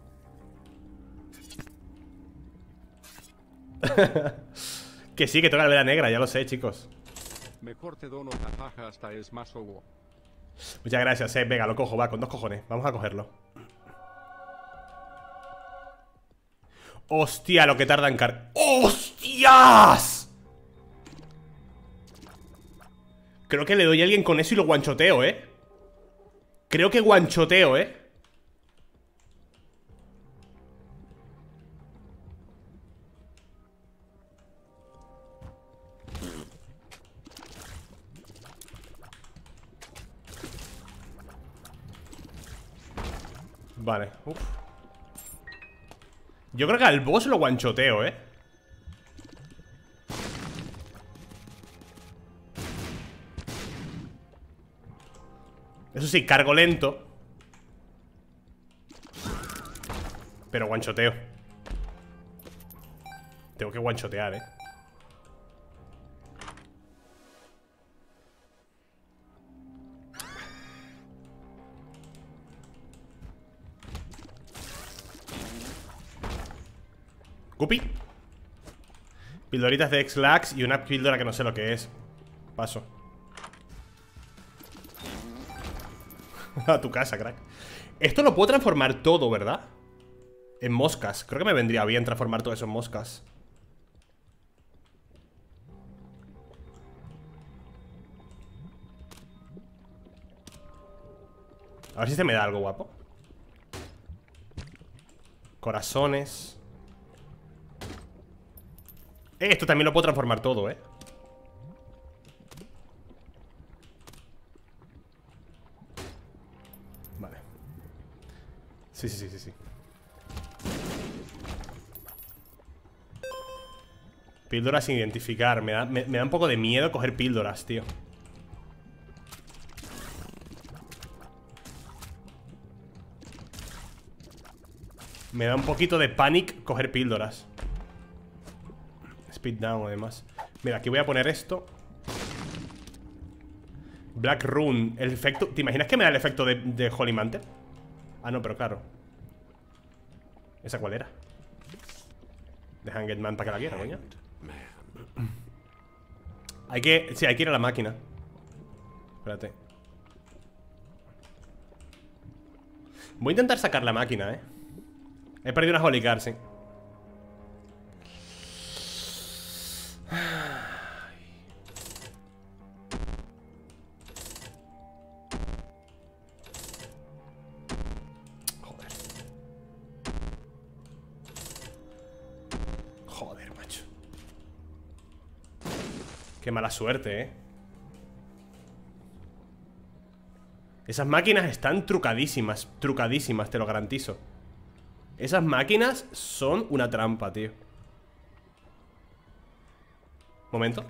[SPEAKER 1] Que sí, que toca la vela negra, ya lo sé, chicos.
[SPEAKER 2] Mejor te dono la paja hasta es más obo.
[SPEAKER 1] Muchas gracias, eh. Venga, lo cojo, va, con dos cojones. Vamos a cogerlo. Hostia, lo que tarda en cargar. ¡Hostias! Creo que le doy a alguien con eso y lo guanchoteo, eh. Creo que guanchoteo, eh. Vale, uf. Yo creo que al boss lo guanchoteo, eh. Eso sí, cargo lento. Pero guanchoteo. Tengo que guanchotear, eh. Guppy. Pildoritas de X-Lax y una píldora que no sé lo que es. Paso. A tu casa, crack. Esto lo puedo transformar todo, ¿verdad? En moscas. Creo que me vendría bien transformar todo eso en moscas. A ver si se me da algo guapo. Corazones. Eh, esto también lo puedo transformar todo, eh. Vale. Sí, sí, sí, sí, sí. Píldoras sin identificar. Me da, me, me da un poco de miedo coger píldoras, tío. Me da un poquito de panic coger píldoras. Speed down, además. Mira, aquí voy a poner esto. Black Rune. El efecto... ¿Te imaginas que me da el efecto de, de Holy Mantle? Ah, no, pero claro. ¿Esa cuál era? De Hanged Man para que la quiera, coño. Hay que... Sí, hay que ir a la máquina. Espérate. Voy a intentar sacar la máquina, eh. He perdido una Holy Card, sí. Joder. Joder, macho. Qué mala suerte, eh. Esas máquinas están trucadísimas. Trucadísimas, te lo garantizo. Esas máquinas son una trampa, tío. Momento.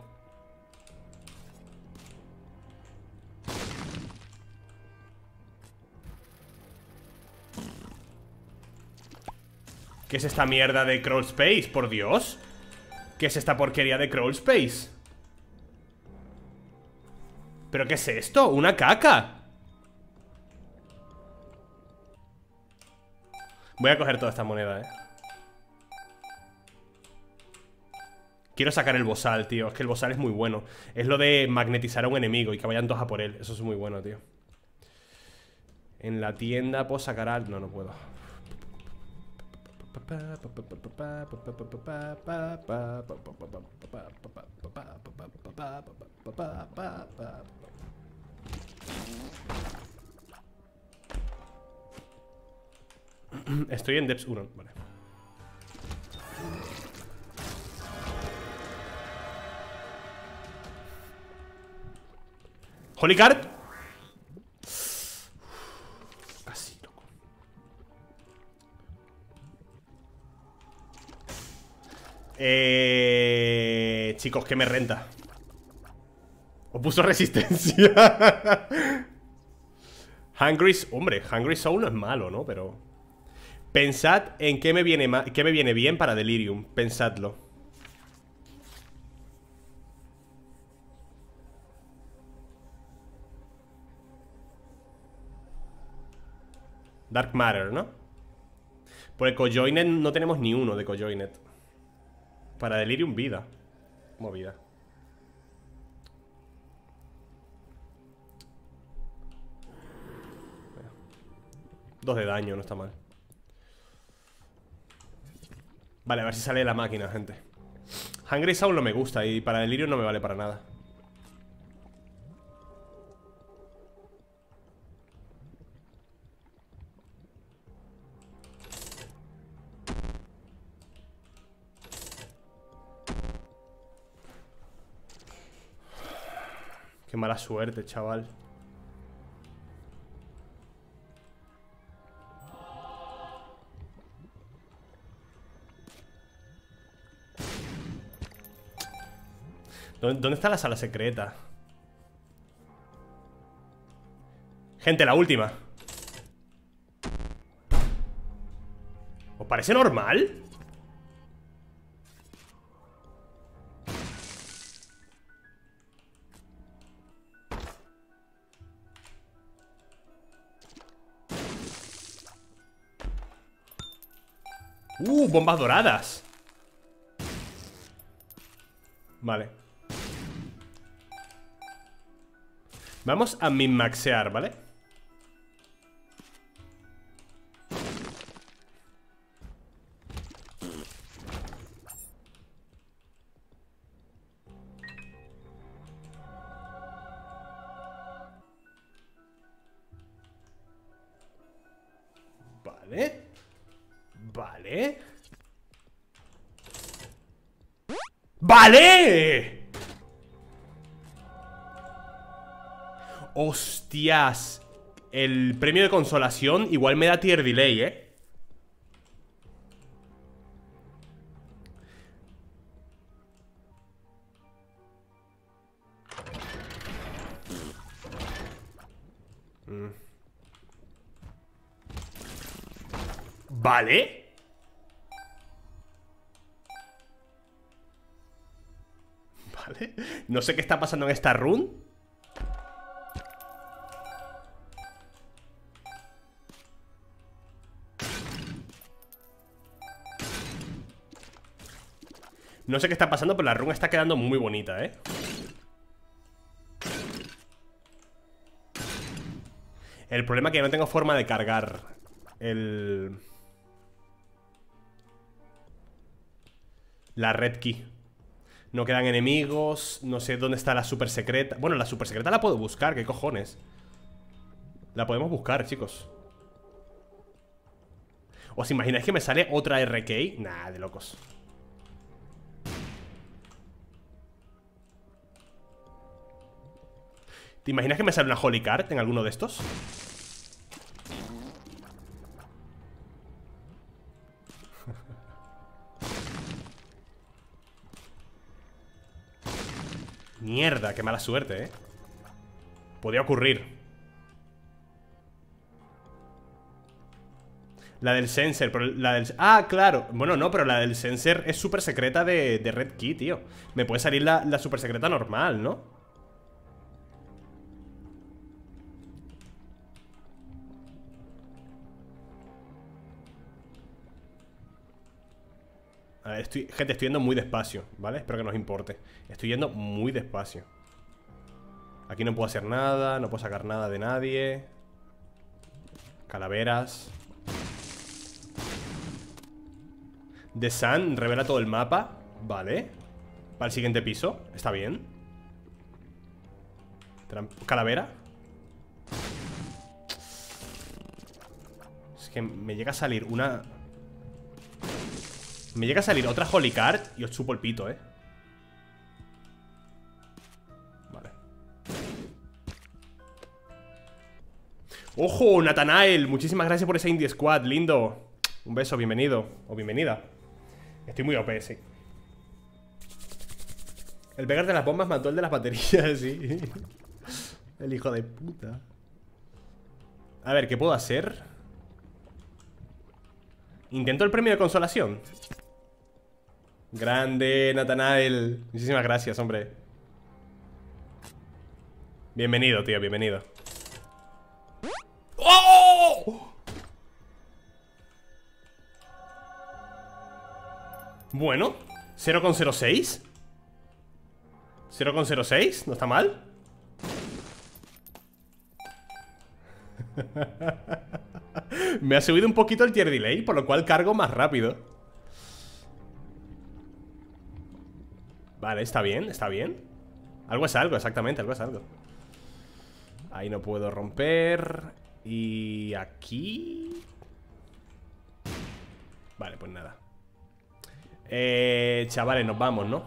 [SPEAKER 1] ¿Qué es esta mierda de Crawl Space? Por Dios. ¿Qué es esta porquería de Crawl Space? ¿Pero qué es esto? ¡Una caca! Voy a coger toda esta moneda, eh. Quiero sacar el bozal, tío. Es que el bozal es muy bueno. Es lo de magnetizar a un enemigo y que vayan todos a por él. Eso es muy bueno, tío. En la tienda puedo sacar al... No, no puedo. Estoy en Depths uno, vale. Holy Card. Casi, loco. Eh... Chicos, que me renta. O puso resistencia. Hungry... Hombre, Hungry Soul no es malo, ¿no? Pero... Pensad en qué me viene, qué me viene bien para Delirium. Pensadlo. Dark Matter, ¿no? Por el Cojoinet no tenemos ni uno de Cojoinet. Para Delirium, vida. Como vida. Dos de daño, no está mal. Vale, a ver si sale la máquina, gente. Hungry Soul no me gusta y para Delirium no me vale para nada. Qué mala suerte, chaval. ¿Dónde está la sala secreta? Gente, la última. ¿Os parece normal? Uh, bombas doradas. Vale. Vamos a min-maxear, ¿vale? Vale. Vale. ¡Vale! Hostias. El premio de consolación igual me da tier delay, ¿eh? Mm. Vale. Vale. No sé qué está pasando en esta run. No sé qué está pasando, pero la run está quedando muy bonita, ¿eh? El problema es que no tengo forma de cargar el... la red key. No quedan enemigos. No sé dónde está la super secreta. Bueno, la super secreta la puedo buscar, ¿qué cojones? La podemos buscar, chicos. ¿Os imagináis que me sale otra R K? Nah, de locos. ¿Te imaginas que me sale una Holy Card en alguno de estos? Mierda, qué mala suerte, eh. Podría ocurrir. La del sensor, pero la del... Ah, claro. Bueno, no, pero la del sensor es súper secreta de, de Red Key, tío. Me puede salir la, la súper secreta normal, ¿no? A ver, estoy... gente, estoy yendo muy despacio, ¿vale? Espero que no os importe. Estoy yendo muy despacio. Aquí no puedo hacer nada, no puedo sacar nada de nadie. Calaveras. The Sun revela todo el mapa. Vale. Para el siguiente piso. Está bien. Calavera. Es que me llega a salir una... Me llega a salir otra Holy Card y os chupo el pito, eh. Vale. ¡Ojo, Nathanael! Muchísimas gracias por ese Indie Squad, lindo. Un beso, bienvenido. O bienvenida. Estoy muy O P, sí. El pegar de las bombas mató el de las baterías, sí. El hijo de puta. A ver, ¿qué puedo hacer? Intento el premio de consolación. Grande, Nathanael. Muchísimas gracias, hombre. Bienvenido, tío, bienvenido. ¡Oh! Bueno, cero coma cero seis. cero coma cero seis, no está mal. Me ha subido un poquito el tier delay, por lo cual cargo más rápido. Vale, está bien, está bien. Algo es algo, exactamente, algo es algo. Ahí no puedo romper. Y aquí... Vale, pues nada. Eh, chavales, nos vamos, ¿no?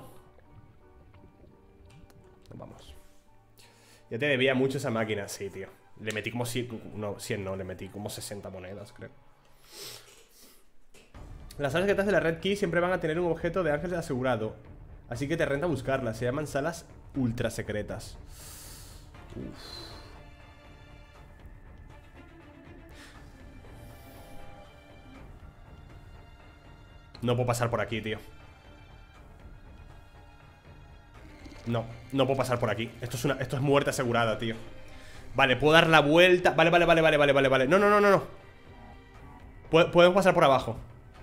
[SPEAKER 1] Nos vamos. Ya te debía mucho esa máquina, sí, tío. Le metí como cien, no, cien no, le metí como sesenta monedas, creo. Las salas secretas de la Red Key siempre van a tener un objeto de ángel asegurado, así que te renta buscarlas. Se llaman salas ultra secretas. Uf. No puedo pasar por aquí, tío. No, no puedo pasar por aquí. Esto es una, esto es muerte asegurada, tío. Vale, puedo dar la vuelta. Vale, vale, vale, vale, vale, vale, vale. No, no, no, no, no. Podemos pasar por abajo.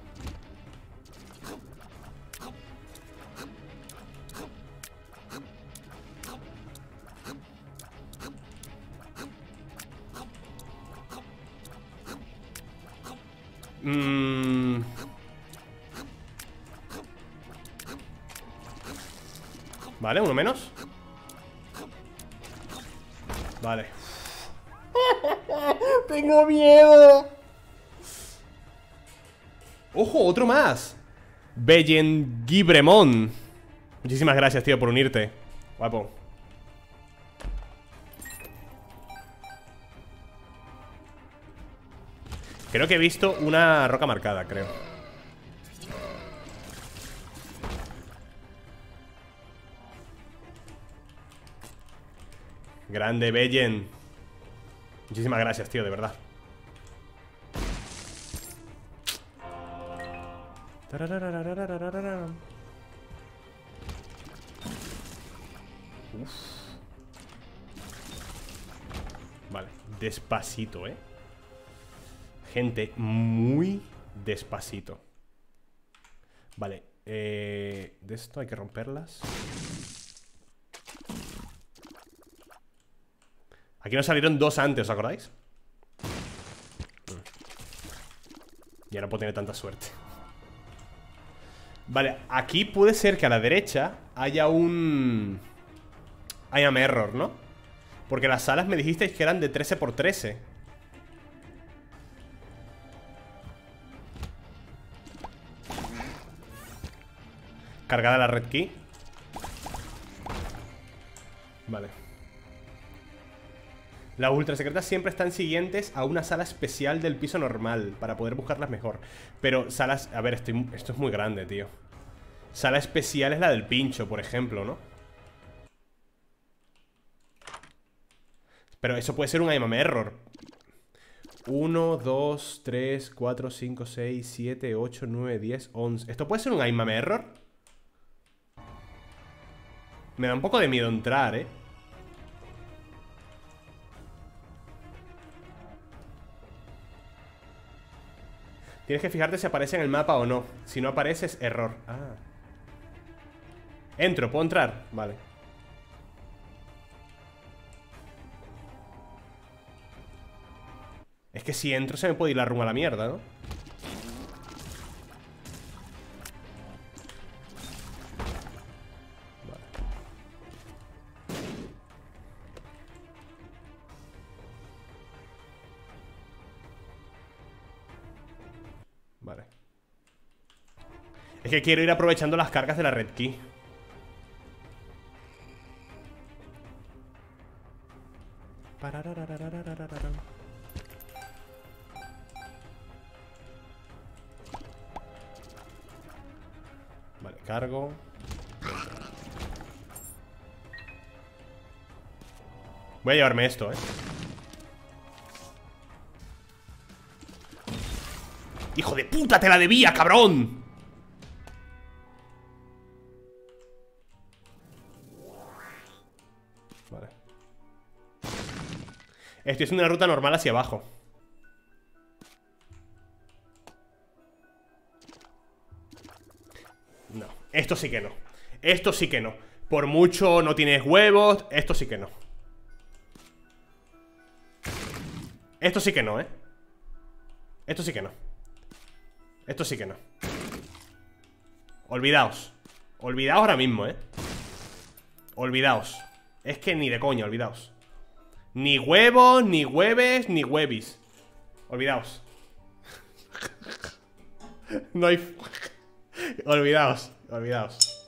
[SPEAKER 1] Mmm... Vale, uno menos. Vale. Tengo miedo. ¡Ojo! Otro más. Bellen Gibremon. Muchísimas gracias, tío, por unirte. Guapo. Creo que he visto una roca marcada, creo. Grande, Bellen. Muchísimas gracias, tío, de verdad. Uf. Vale, despacito, eh. Gente, muy despacito. Vale, eh, de esto hay que romperlas. Aquí nos salieron dos antes, ¿os acordáis? Ya no puedo tener tanta suerte. Vale, aquí puede ser que a la derecha haya un... haya un error, ¿no? Porque las salas me dijisteis que eran de trece por trece. Cargada la Red Key. Vale. Las ultra secretas siempre están siguientes a una sala especial del piso normal para poder buscarlas mejor. Pero salas... A ver, estoy... esto es muy grande, tío. Sala especial es la del pincho, por ejemplo, ¿no? Pero eso puede ser un I M A M error. uno, dos, tres, cuatro, cinco, seis, siete, ocho, nueve, diez, once. ¿Esto puede ser un aimame error? Me da un poco de miedo entrar, ¿eh? Tienes que fijarte si aparece en el mapa o no. Si no aparece es error. Ah. Entro, ¿puedo entrar? Vale. Es que si entro se me puede ir la run a la mierda, ¿no? Vale. Es que quiero ir aprovechando las cargas de la red key. Vale, cargo. Voy a llevarme esto, eh. ¡Hijo de puta, te la debía, cabrón! Vale. Estoy haciendo una ruta normal hacia abajo. No, esto sí que no. Esto sí que no. Por mucho no tienes huevos, esto sí que no. Esto sí que no, eh. Esto sí que no. Esto sí que no. Olvidaos. Olvidaos ahora mismo, eh. Olvidaos. Es que ni de coña, olvidaos. Ni huevos, ni hueves, ni huevis. Olvidaos. No hay... Olvidaos, olvidaos.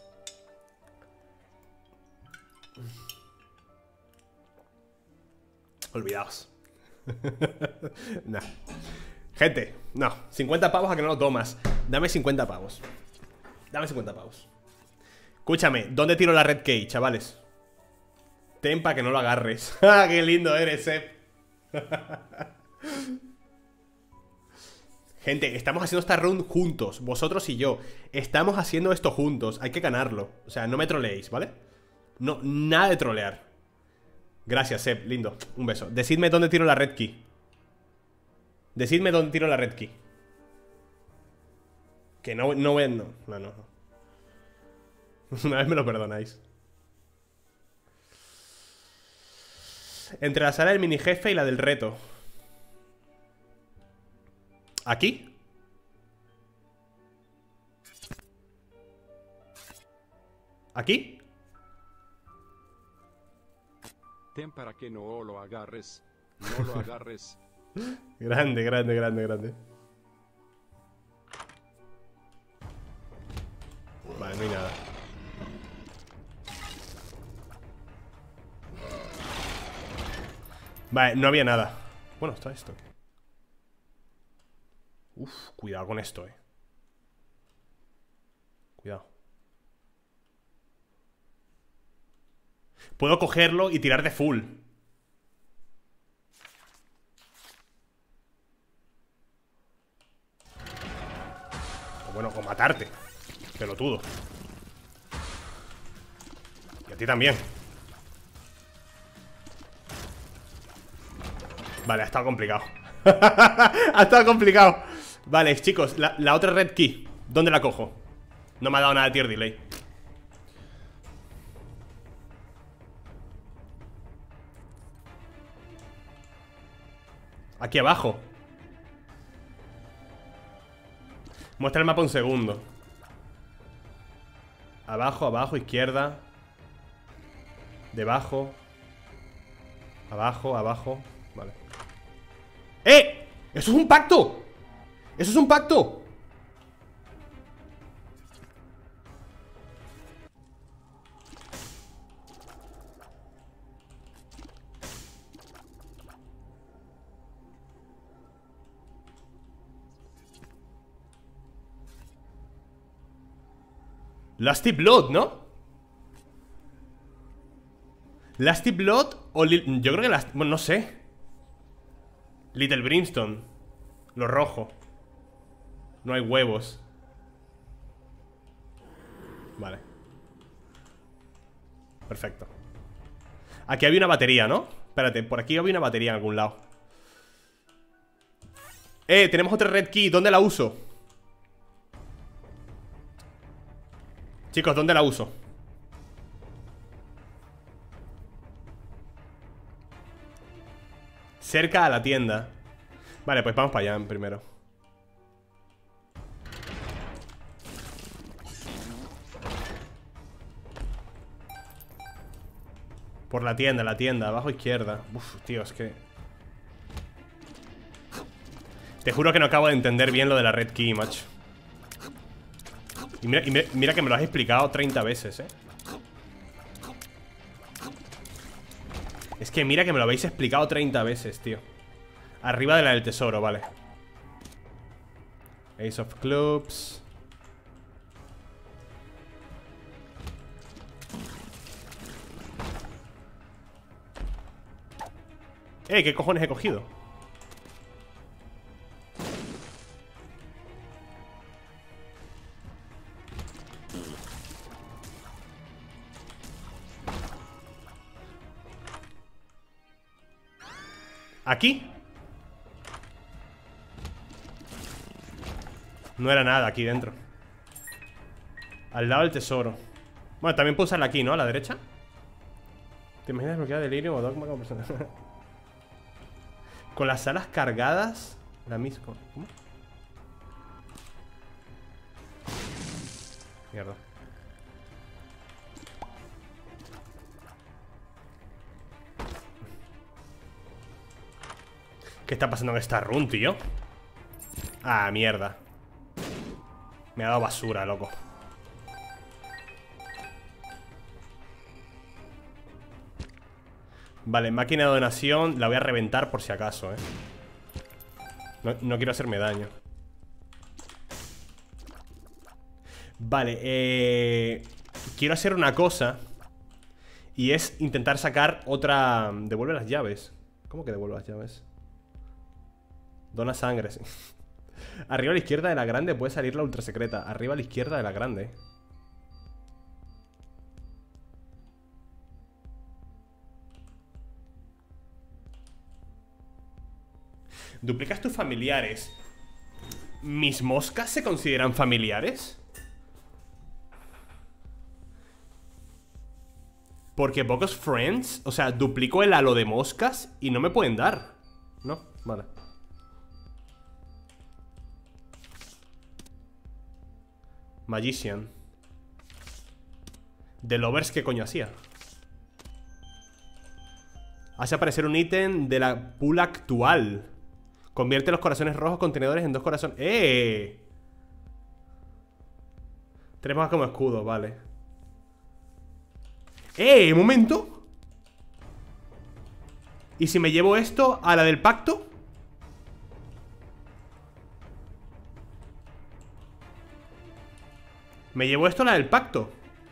[SPEAKER 1] Olvidaos. Nah. Gente, no, cincuenta pavos a que no lo tomas. Dame cincuenta pavos. Dame cincuenta pavos. Escúchame, ¿dónde tiro la red key, chavales? Ten pa' que no lo agarres. ¡Ah, qué lindo eres, eh! Gente, estamos haciendo esta run juntos, vosotros y yo. Estamos haciendo esto juntos, hay que ganarlo. O sea, no me troleéis, ¿vale? No, nada de trolear. Gracias, Seb, lindo, un beso. Decidme dónde tiro la red key. Decidme dónde tiro la red key. Que no, no voy, no, no, no. Una vez me lo perdonáis. Entre la sala del mini jefe y la del reto. ¿Aquí? ¿Aquí?
[SPEAKER 2] Ten para que no lo agarres. No lo agarres.
[SPEAKER 1] Grande, grande, grande, grande. Vale, no hay nada. Vale, no había nada. Bueno, está esto. Uf, cuidado con esto, eh. Cuidado. Puedo cogerlo y tirar de full. O bueno, o matarte. Pelotudo. Y a ti también. Vale, ha estado complicado. Ha estado complicado. Vale, chicos, la, la otra red key, ¿dónde la cojo? No me ha dado nada de tier delay. Aquí abajo. Muestra el mapa un segundo. Abajo, abajo, izquierda. Debajo. Abajo, abajo. Vale. ¡Eh! ¡Eso es un pacto! ¡Eso es un pacto! Lusty Blood, ¿no? Lusty Blood o Lil... Yo creo que las... Bueno, no sé. Little Brimstone. Lo rojo. No hay huevos. Vale. Perfecto. Aquí había una batería, ¿no? Espérate, por aquí había una batería en algún lado. Eh, tenemos otra red key. ¿Dónde la uso? Chicos, ¿dónde la uso? Cerca a la tienda. Vale, pues vamos para allá primero. Por la tienda, la tienda, abajo izquierda. Uf, tío, es que... Te juro que no acabo de entender bien lo de la red key, macho. Y mira, y mira, mira que me lo has explicado treinta veces, eh. Es que mira que me lo habéis explicado treinta veces, tío. Arriba de la del tesoro, vale. Ace of Clubs. Eh, ¿qué cojones he cogido? ¿Aquí? No era nada aquí dentro. Al lado del tesoro. Bueno, también puedo usarla aquí, ¿no? A la derecha. ¿Te imaginas bloquear Delirium o Dogma como persona? Con las alas cargadas. La misma. ¿Cómo? Mierda. ¿Qué está pasando en esta run, tío? Ah, mierda. Me ha dado basura, loco. Vale, máquina de donación. La voy a reventar por si acaso, eh. No, no quiero hacerme daño. Vale, eh... quiero hacer una cosa. Y es intentar sacar otra... Devuelve las llaves. ¿Cómo que devuelve las llaves? Dona sangre, sí. Arriba a la izquierda de la grande puede salir la ultra secreta. Arriba a la izquierda de la grande. Duplicas tus familiares. ¿Mis moscas se consideran familiares? Porque pocos friends. O sea, duplico el halo de moscas y no me pueden dar. No, vale. Magician. The Lovers, ¿qué coño hacía? Hace aparecer un ítem de la pool actual. Convierte los corazones rojos contenedores en dos corazones. ¡Eh! Tres más como escudo, vale. ¡Eh! ¿Un momento? ¿Y si me llevo esto a la del pacto? Me llevo esto a la del pacto.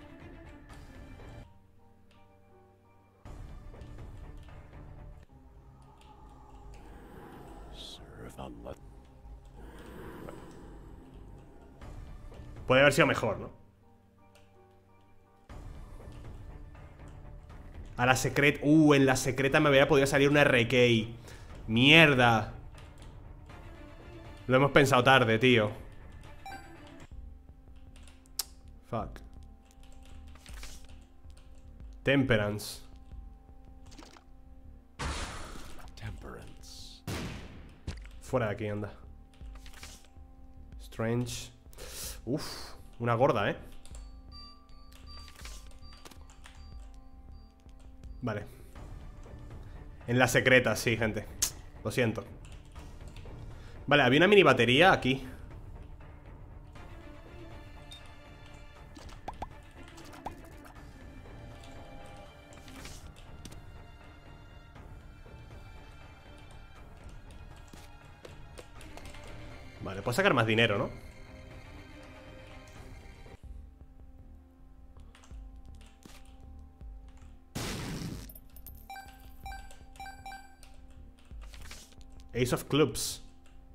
[SPEAKER 1] Puede haber sido mejor, ¿no? A la secreta... Uh, en la secreta me habría podido salir una R K. Mierda. Lo hemos pensado tarde, tío. Fuck. Temperance.
[SPEAKER 3] Temperance.
[SPEAKER 1] Fuera de aquí, anda. Strange. Uf, una gorda, ¿eh? Vale. En la secreta, sí, gente. Lo siento. Vale, había una mini batería aquí. Vale, puedo sacar más dinero, ¿no? Ace of Clubs.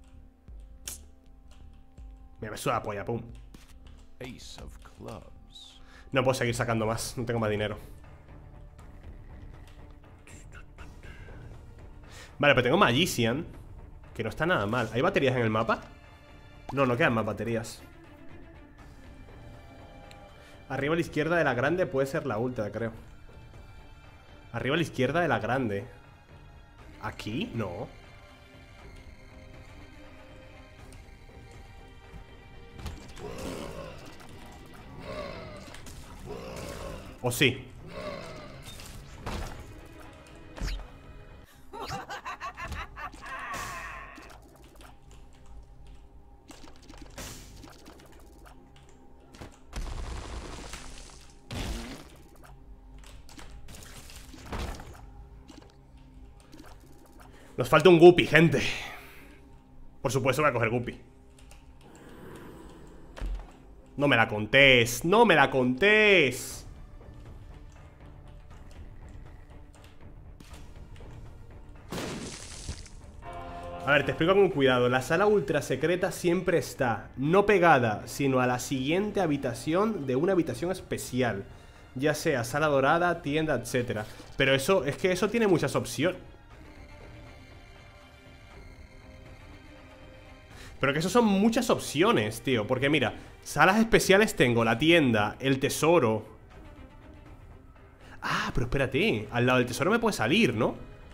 [SPEAKER 1] Mira, me suda la polla, pum.
[SPEAKER 3] Ace of clubs.
[SPEAKER 1] No puedo seguir sacando más, no tengo más dinero. Vale, pero tengo Magician, que no está nada mal. ¿Hay baterías en el mapa? No, no quedan más baterías. Arriba a la izquierda de la grande puede ser la ultra, creo. Arriba a la izquierda de la grande. ¿Aquí? No. ¿O sí? Nos falta un Guppy, gente. Por supuesto voy a coger Guppy. No me la contés. No me la contés. A ver, te explico con cuidado. La sala ultra secreta siempre está no pegada, sino a la siguiente habitación de una habitación especial. Ya sea sala dorada, tienda, etcétera. Pero eso, es que eso tiene muchas opciones. Pero que eso son muchas opciones, tío. Porque mira, salas especiales tengo la tienda, el tesoro. Ah, pero espérate. Al lado del tesoro me puede salir, ¿no?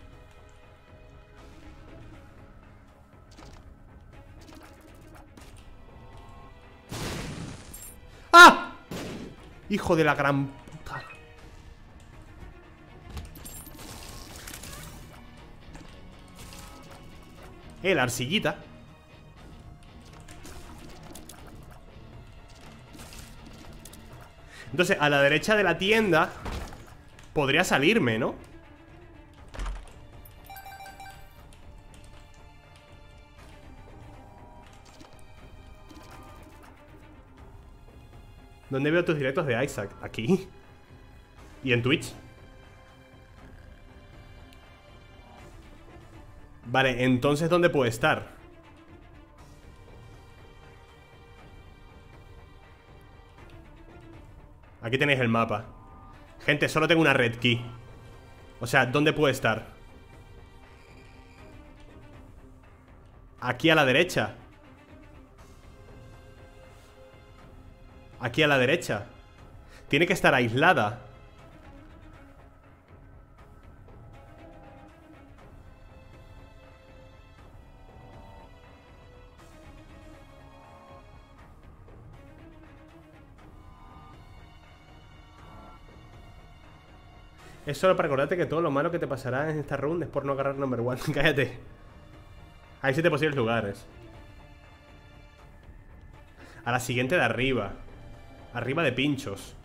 [SPEAKER 1] ¡Ah! Hijo de la gran puta. Eh, la arcillita. Entonces, a la derecha de la tienda podría salirme, ¿no? ¿Dónde veo tus directos de Isaac? Aquí. ¿Y en Twitch? Vale, entonces ¿dónde puede estar? Aquí tenéis el mapa. Gente, solo tengo una red key. O sea, ¿dónde puede estar? Aquí a la derecha. Aquí a la derecha. Tiene que estar aislada. Es solo para recordarte que todo lo malo que te pasará en esta run es por no agarrar number one. Cállate. Hay siete posibles lugares. A la siguiente de arriba. Arriba de pinchos.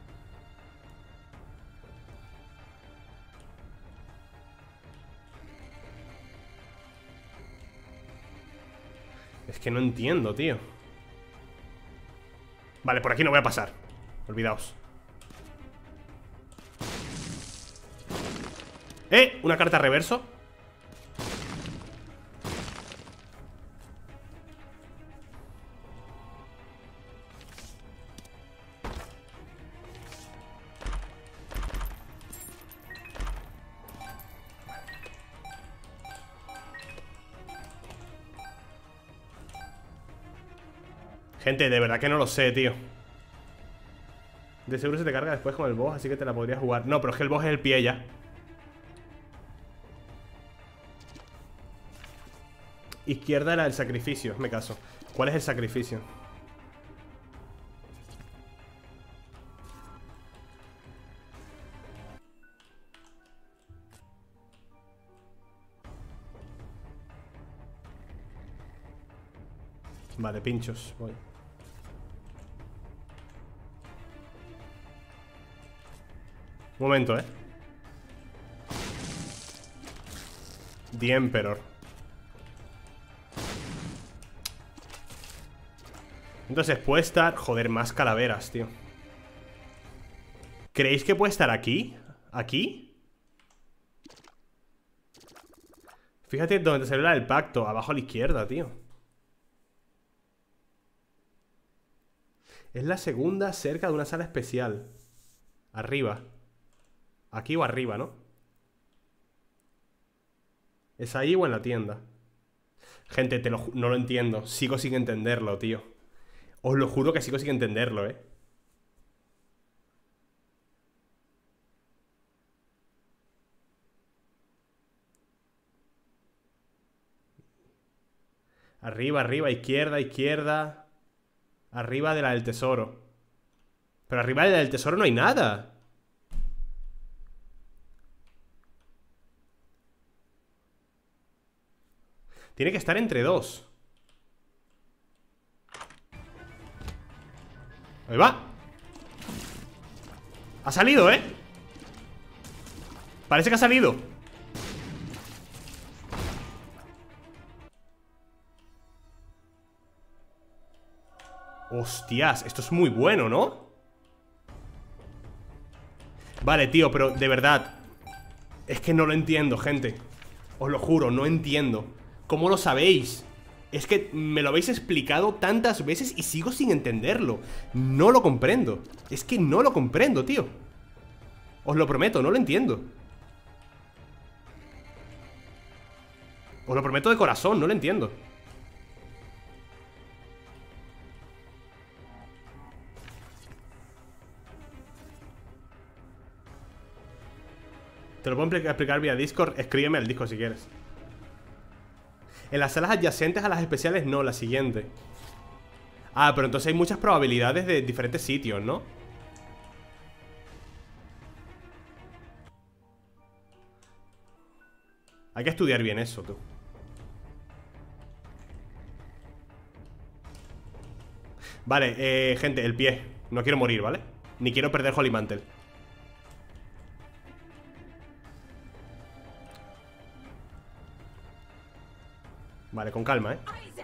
[SPEAKER 1] Es que no entiendo, tío. Vale, por aquí no voy a pasar. Olvidaos. ¡Eh! Una carta reverso. Gente, de verdad que no lo sé, tío. De seguro se te carga después con el boss, así que te la podrías jugar. No, pero es que el boss es el pie ya. Izquierda era el sacrificio, me caso. ¿Cuál es el sacrificio? Vale, pinchos, voy. Un momento, eh. The Emperor. Entonces puede estar... Joder, más calaveras, tío. ¿Creéis que puede estar aquí? ¿Aquí? Fíjate dónde te salió el pacto. Abajo a la izquierda, tío. Es la segunda cerca de una sala especial. Arriba. Aquí o arriba, ¿no? ¿Es ahí o en la tienda? Gente, te lo no lo entiendo. Sigo sin entenderlo, tío. Os lo juro que sigo sin entenderlo, eh. Arriba, arriba, izquierda, izquierda. Arriba de la del tesoro. Pero arriba de la del tesoro no hay nada. Tiene que estar entre dos. Ahí va. Ha salido, ¿eh? Parece que ha salido. Hostias, esto es muy bueno, ¿no? Vale, tío, pero de verdad es que no lo entiendo, gente. Os lo juro, no entiendo. ¿Cómo lo sabéis? Es que me lo habéis explicado tantas veces y sigo sin entenderlo. No lo comprendo. Es que no lo comprendo, tío. Os lo prometo, no lo entiendo. Os lo prometo de corazón, no lo entiendo. Te lo puedo explicar vía Discord. Escríbeme al Discord si quieres. En las salas adyacentes a las especiales no, la siguiente. Ah, pero entonces hay muchas probabilidades de diferentes sitios, ¿no? Hay que estudiar bien eso, tú. Vale, eh, gente, el pie. No quiero morir, ¿vale? Ni quiero perder Holy Mantle. Vale, con calma, ¿eh?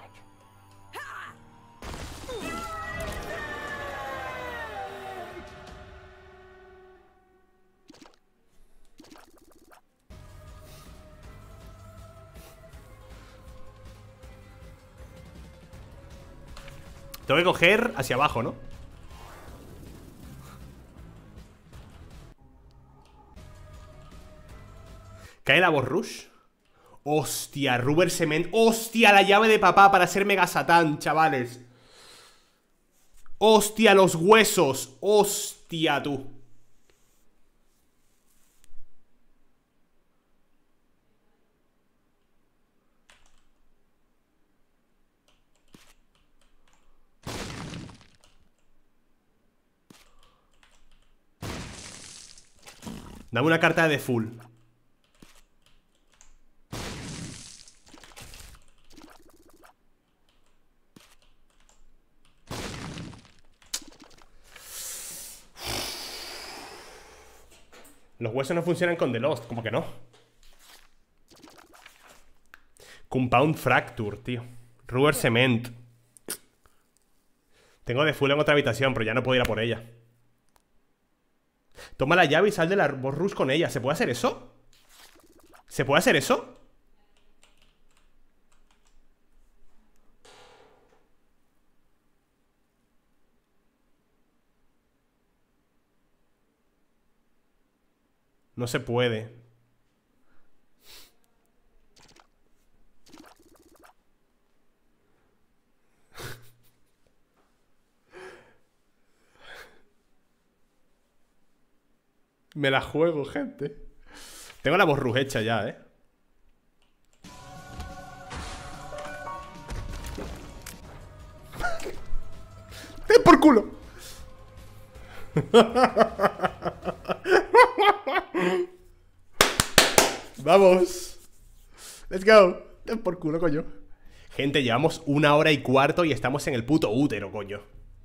[SPEAKER 1] Tengo que coger hacia abajo, ¿no? ¿Cae la Borrush? Hostia, Rubber Cement. Hostia, la llave de papá para ser Mega Satán, chavales. Hostia, los huesos. Hostia, tú. Dame una carta de full. Los huesos no funcionan con The Lost, como que no. Compound Fracture, tío. Rubber Cement. Tengo de full en otra habitación, pero ya no puedo ir a por ella. Toma la llave y sal de la Borrush con ella. ¿Se puede hacer eso? ¿Se puede hacer eso? No se puede. Me la juego, gente. Tengo la Borrush hecha ya, ¿eh? ¡Ten por culo! Vamos. Let's go. Ten por culo, coño. Gente, llevamos una hora y cuarto y estamos en el puto útero, coño.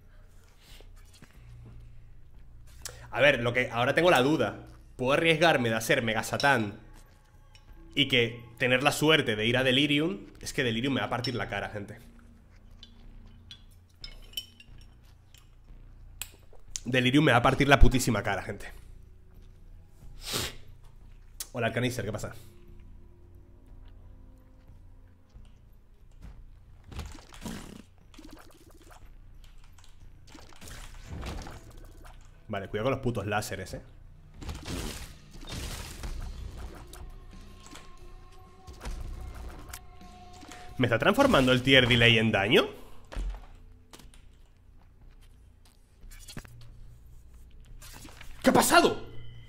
[SPEAKER 1] A ver, lo que ahora tengo la duda. ¿Puedo arriesgarme de hacer Mega Satán y que tener la suerte de ir a Delirium? Es que Delirium me va a partir la cara, gente. Delirium me va a partir la putísima cara, gente. Hola, Alcanister, ¿qué pasa? Vale, cuidado con los putos láseres, eh. ¿Me está transformando el tier delay en daño? ¿Qué ha pasado?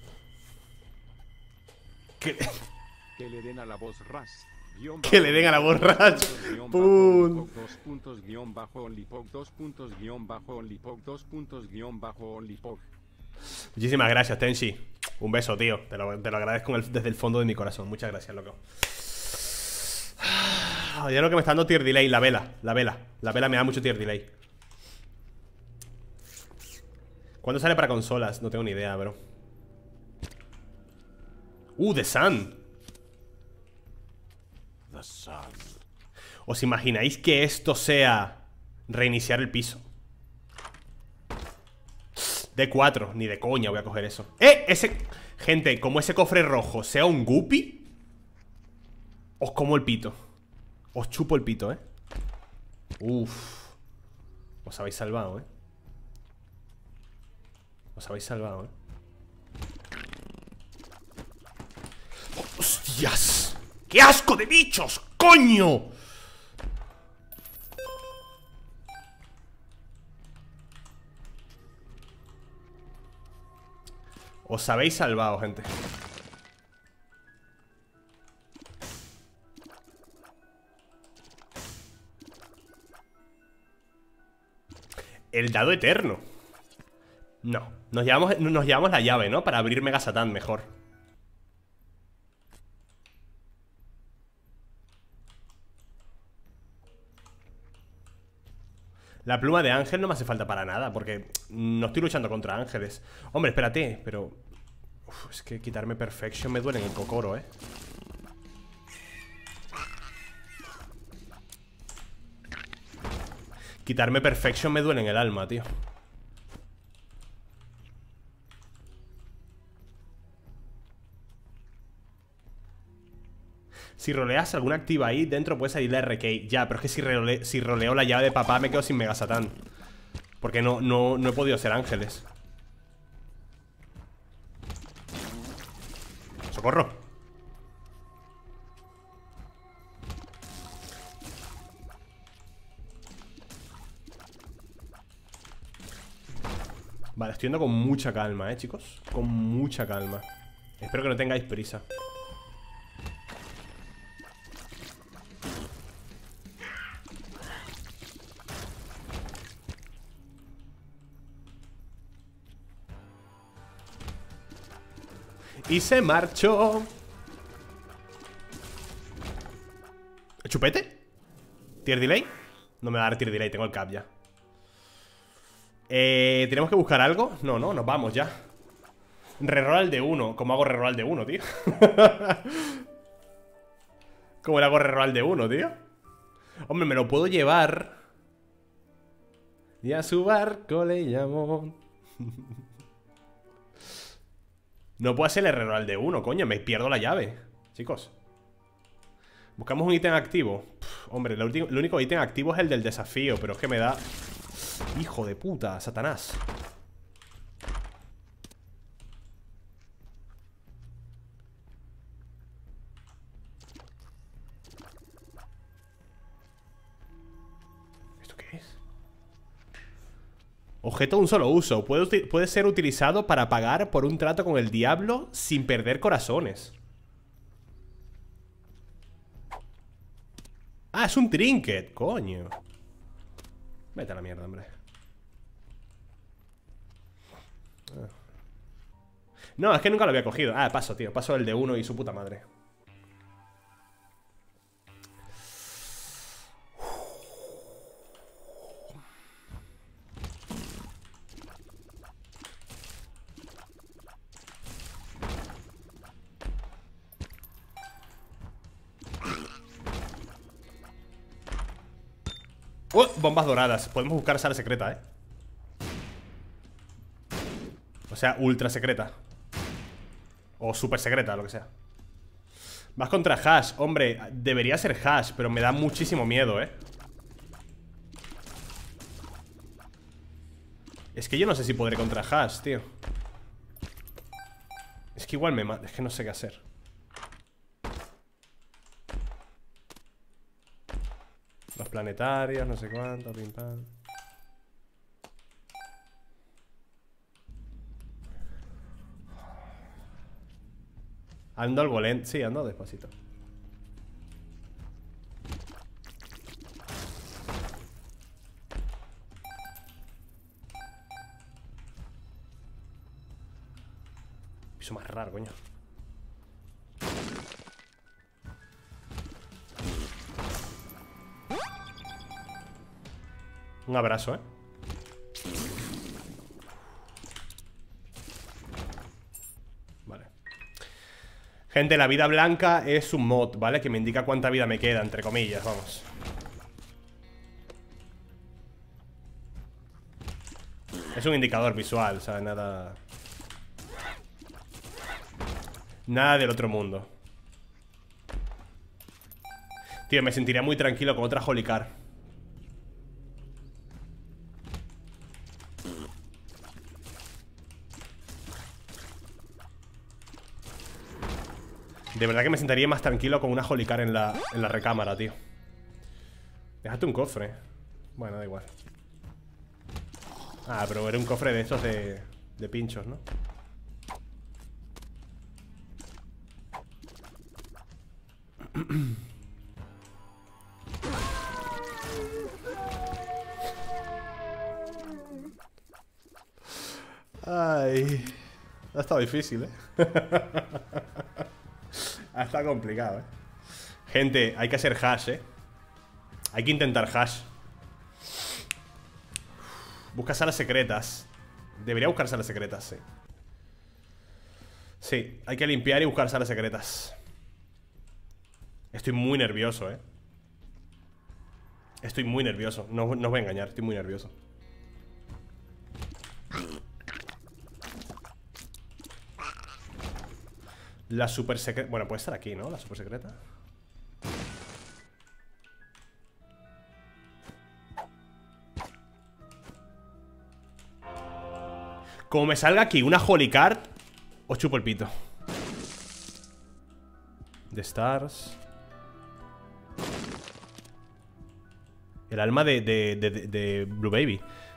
[SPEAKER 1] ¿Qué?
[SPEAKER 2] Que le den a la voz ras.
[SPEAKER 1] Que le den a la voz ras. Pum.
[SPEAKER 2] Dos puntos guión bajo onlypog, dos puntos guión bajo onlypog, dos puntos guión bajo onlypog.
[SPEAKER 1] Muchísimas gracias, Tenshi. Un beso, tío. Te lo, te lo agradezco el, desde el fondo de mi corazón. Muchas gracias, loco. Ya lo que me está dando tier delay, la vela. La vela. La vela me da mucho tier delay. ¿Cuándo sale para consolas? No tengo ni idea, bro. Uh, The Sun.
[SPEAKER 3] The sun.
[SPEAKER 1] ¿Os imagináis que esto sea reiniciar el piso? D cuatro, ni de coña voy a coger eso. ¡Eh! Ese... Gente, como ese cofre rojo sea un guppy, os como el pito. Os chupo el pito, ¿eh? Uf. Os habéis salvado, ¿eh? Os habéis salvado, ¿eh? ¡Hostias! ¡Qué asco de bichos! ¡Coño! Os habéis salvado, gente. El dado eterno. No, nos llevamos, nos llevamos la llave, ¿no? Para abrir Mega Satán mejor. La pluma de ángel no me hace falta para nada, porque no estoy luchando contra ángeles. Hombre, espérate, pero... Uf, es que quitarme Perfection me duele en el cocoro, ¿eh? Quitarme Perfection me duele en el alma, tío. Si roleas alguna activa ahí, dentro puede salir la R K. Ya, pero es que si, role, si roleo la llave de papá me quedo sin Mega Satán. Porque no, no, no he podido ser ángeles. ¡Socorro! Vale, estoy yendo con mucha calma, eh, chicos. Con mucha calma. Espero que no tengáis prisa. Y se marchó. ¿Chupete? ¿Tier delay? No me va a dar tier delay, tengo el cap ya. Eh, ¿Tenemos que buscar algo? No, no, nos vamos ya. Reroll al de uno. ¿Cómo hago reroll al de uno, tío? ¿Cómo le hago reroll al de uno, tío? Hombre, me lo puedo llevar. Y a su barco le llamó. No puedo hacer el reroll al de uno, coño. Me pierdo la llave, chicos. Buscamos un ítem activo. Pff, hombre, el, el único ítem activo es el del desafío, pero es que me da... Hijo de puta, Satanás. ¿Esto qué es? Objeto de un solo uso. Puede, puede ser utilizado para pagar por un trato con el diablo sin perder corazones. Ah, es un trinket, coño. Vete a la mierda, hombre. No, es que nunca lo había cogido. Ah, paso, tío, paso el de uno y su puta madre. ¡Oh! Bombas doradas. Podemos buscar sala secreta, ¿eh? O sea, ultra secreta. O super secreta, lo que sea. Vas contra Hash. Hombre, debería ser Hash, pero me da muchísimo miedo, ¿eh? Es que yo no sé si podré contra Hash, tío. Es que igual me mata. Es que no sé qué hacer. Los planetarios, no sé cuánto, pim pam. Ando al volante. Sí, ando despacito. Piso más raro, coño. Un abrazo, ¿eh? Vale. Gente, la vida blanca es un mod, ¿vale? Que me indica cuánta vida me queda, entre comillas, vamos. Es un indicador visual, o sea, nada... Nada del otro mundo. Tío, me sentiría muy tranquilo con otra Holy Car. De verdad que me sentaría más tranquilo con una Holy Car en la, en la recámara, tío. Déjate un cofre. Bueno, da igual. Ah, pero era un cofre de estos de, de pinchos, ¿no? Ay, ha estado difícil, ¿eh? Ha estado complicado, ¿eh? Gente, hay que hacer hash, ¿eh? Hay que intentar hash. Busca salas secretas. Debería buscar salas secretas, sí. Sí, hay que limpiar y buscar salas secretas. Estoy muy nervioso, ¿eh? Estoy muy nervioso. No, no os voy a engañar, estoy muy nervioso. La super secreta... Bueno, puede estar aquí, ¿no? La super secreta. Como me salga aquí una Holy Card, os chupo el pito. The Stars. El alma de, de, de, de, de Blue Baby.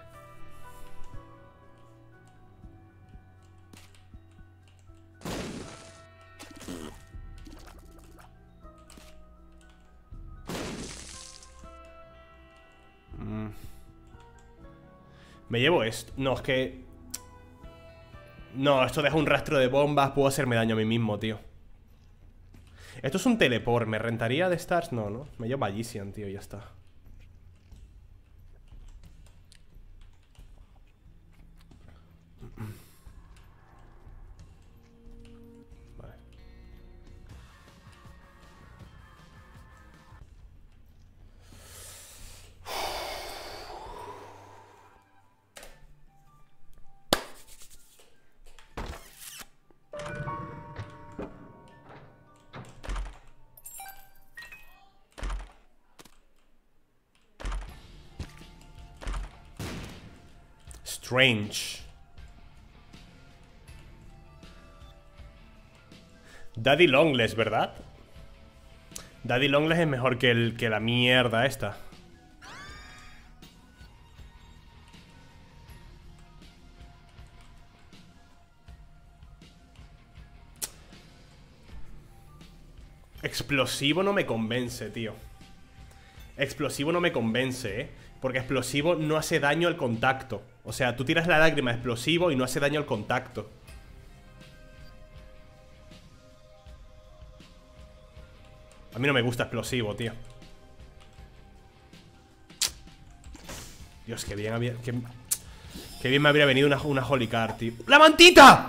[SPEAKER 1] Mm. Me llevo esto. No, es que... No, esto deja un rastro de bombas. Puedo hacerme daño a mí mismo, tío. Esto es un teleport. ¿Me rentaría de Stars? No, no. Me llevo Magician, tío, ya está. Vale. Strange. Daddy Longless, ¿verdad? Daddy Longless es mejor que, el, que la mierda esta. Explosivo no me convence, tío. Explosivo no me convence, ¿eh? Porque explosivo no hace daño al contacto. O sea, tú tiras la lágrima explosivo y no hace daño al contacto. A mí no me gusta explosivo, tío. Dios, qué bien había... Qué, qué bien me habría venido una, una Holy Card, tío. ¡La mantita!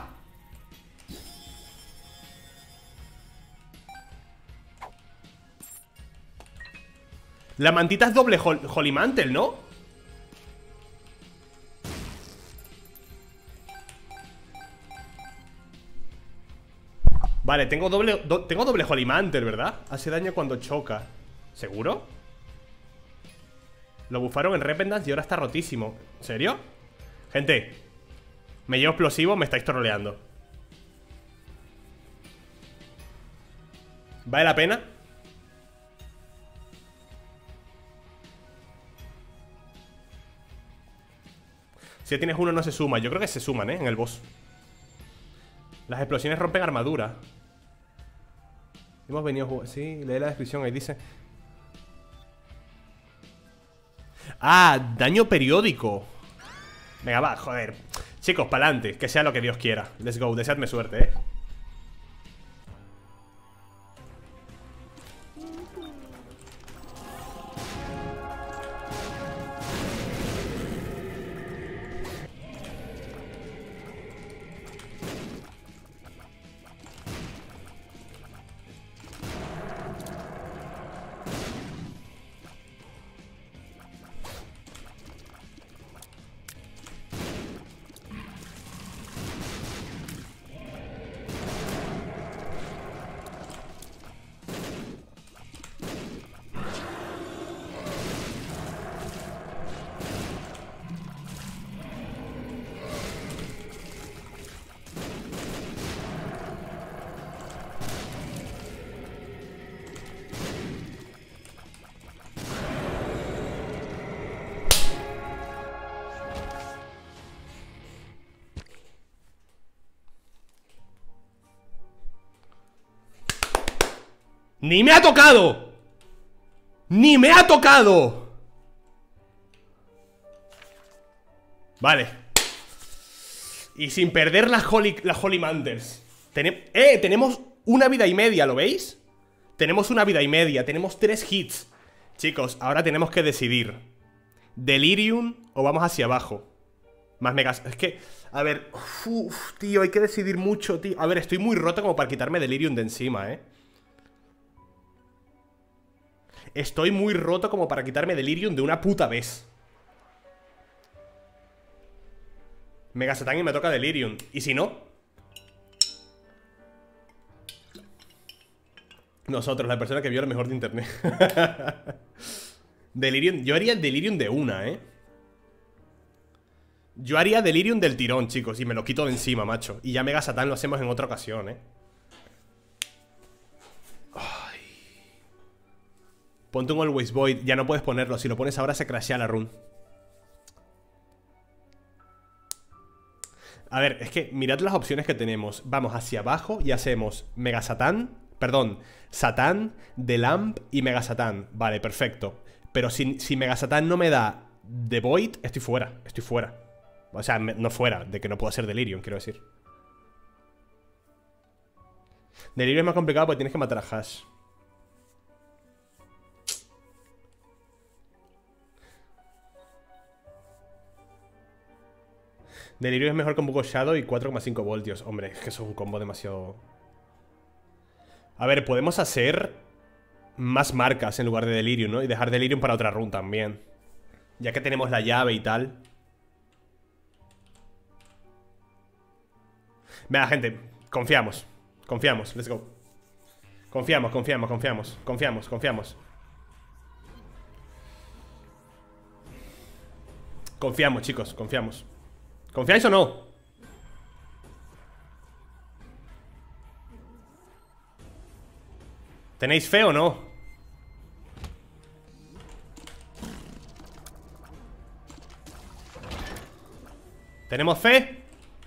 [SPEAKER 1] La mantita es doble hol Holy Mantle, ¿no? Vale, tengo doble, do, tengo doble Holy Mantle, ¿verdad? Hace daño cuando choca. ¿Seguro? Lo bufaron en Repentance y ahora está rotísimo. ¿En serio? Gente, me llevo explosivo, me estáis troleando. ¿Vale la pena? Si ya tienes uno no se suma. Yo creo que se suman, ¿eh? En el boss. Las explosiones rompen armadura. Hemos venido a jugar... Sí, lee la descripción, ahí dice... Ah, daño periódico. Venga, va, joder. Chicos, pa'lante, que sea lo que Dios quiera. Let's go, deseadme suerte, ¿eh? ¡Ni me ha tocado! ¡Ni me ha tocado! Vale. Y sin perder la Holy, la Holy Mantles. Tenem ¡Eh! Tenemos una vida y media, ¿lo veis? Tenemos una vida y media, tenemos tres hits. Chicos, ahora tenemos que decidir: Delirium o vamos hacia abajo. Más megas. Es que, a ver, uf, tío, hay que decidir mucho, tío. A ver, estoy muy roto como para quitarme Delirium de encima, ¿eh? Estoy muy roto como para quitarme Delirium de una puta vez. Mega Satan y me toca Delirium. ¿Y si no? Nosotros, la persona que vio lo mejor de internet. Delirium. Yo haría Delirium de una, ¿eh? Yo haría Delirium del tirón, chicos. Y me lo quito de encima, macho. Y ya Mega Satan lo hacemos en otra ocasión, ¿eh? Ponte un Always Void, ya no puedes ponerlo. Si lo pones ahora se crashea la run. A ver, es que mirad las opciones que tenemos. Vamos hacia abajo y hacemos Mega Satan. Perdón, Satán, The Lamp y Mega Satan. Vale, perfecto. Pero si, si Mega Satan no me da The Void, estoy fuera, estoy fuera. O sea, me, no fuera, de que no puedo hacer Delirium, quiero decir. Delirium es más complicado porque tienes que matar a Hash. Delirium es mejor con Buco Shadow y cuatro coma cinco voltios. Hombre, es que eso es un combo demasiado... A ver, podemos hacer más marcas en lugar de Delirium, ¿no? Y dejar Delirium para otra run también. Ya que tenemos la llave y tal. Venga, gente, confiamos. Confiamos, let's go. Confiamos, confiamos, confiamos. Confiamos, confiamos. Confiamos, chicos, confiamos. ¿Confiáis o no? ¿Tenéis fe o no? ¿Tenemos fe?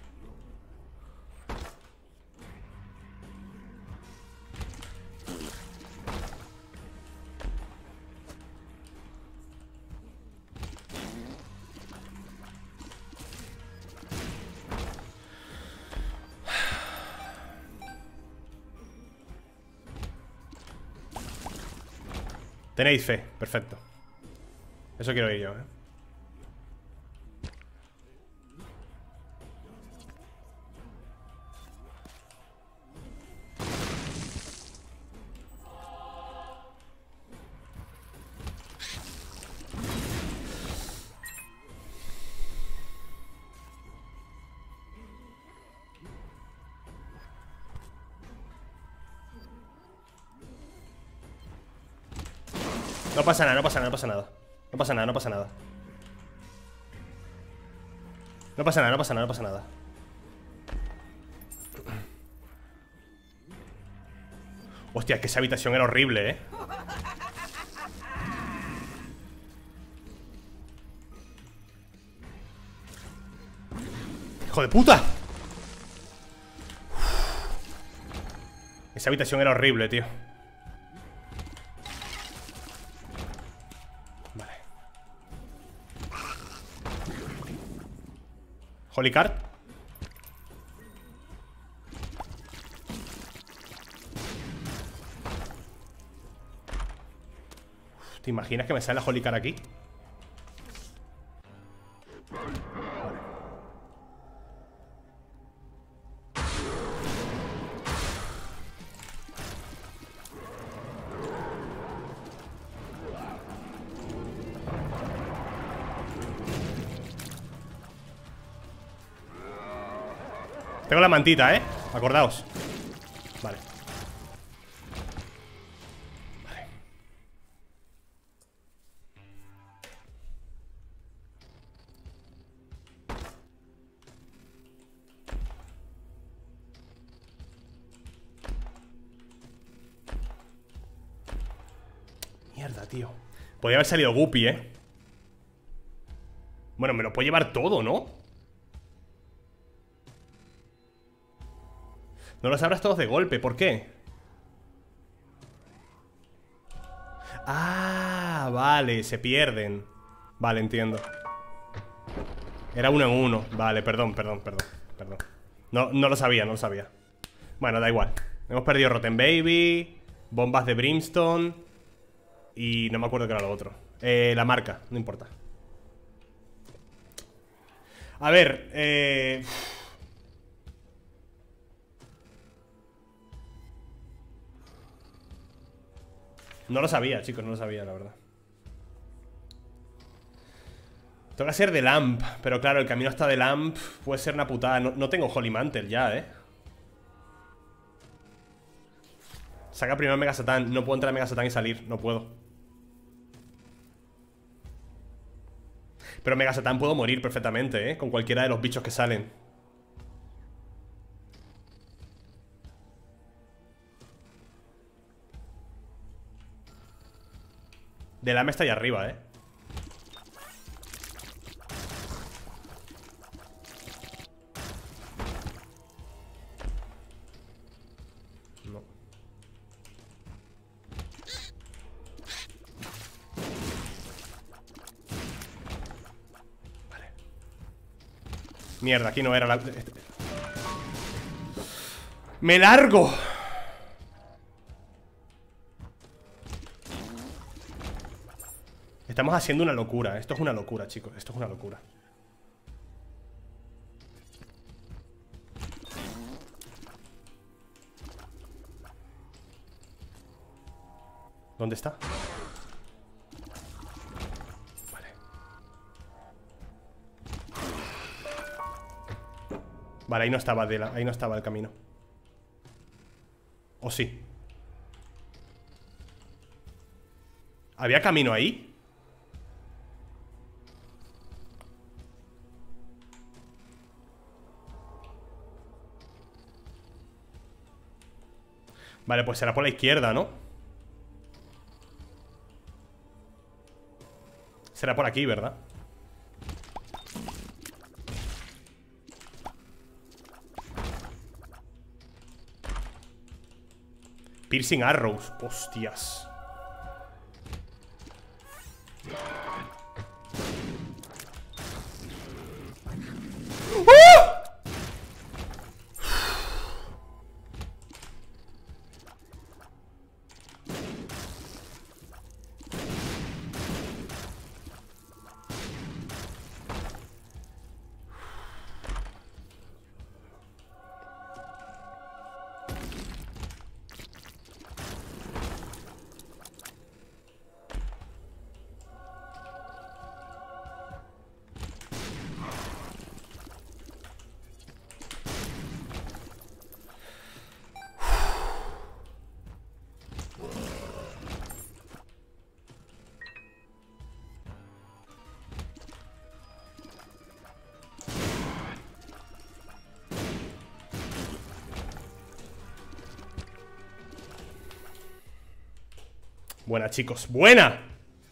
[SPEAKER 1] Tenéis fe, perfecto. Eso quiero ir yo, ¿eh? No pasa nada, no pasa nada, no pasa nada. No pasa nada, no pasa nada. No pasa nada, no pasa nada, no pasa nada. Hostia, es que esa habitación era horrible, eh. ¡Hijo de puta! Esa habitación era horrible, tío. Vale. Holy Card. ¿Te imaginas que me sale la Holy Card aquí? Tengo la mantita, ¿eh? Acordaos. Vale. Vale. Mierda, tío. Podría haber salido Guppy, ¿eh? Bueno, me lo puedo llevar todo, ¿no? No los abras todos de golpe, ¿por qué? Ah, vale, se pierden. Vale, entiendo. Era uno en uno. Vale, perdón, perdón, perdón, perdón. No, no lo sabía, no lo sabía. Bueno, da igual. Hemos perdido Rotten Baby, bombas de Brimstone y no me acuerdo qué era lo otro. Eh, la marca, no importa. A ver, eh... no lo sabía, chicos, no lo sabía, la verdad. Toca ser de Lamp, pero claro, el camino hasta de Lamp puede ser una putada. No, no tengo Holy Mantle ya, eh. Saca primero Mega Satan. No puedo entrar a Mega Satan y salir, no puedo. Pero Mega Satan puedo morir perfectamente, eh, con cualquiera de los bichos que salen. De Lamp está ahí arriba, eh. No. Vale. Mierda, aquí no era la... ¡Me largo! Estamos haciendo una locura. Esto es una locura, chicos. Esto es una locura. ¿Dónde está? Vale. Vale, ahí no estaba de la, ahí no estaba el camino. ¿O sí? ¿Había camino ahí? Vale, pues será por la izquierda, ¿no? Será por aquí, ¿verdad? Piercing Arrows, hostias. Buena, chicos, buena.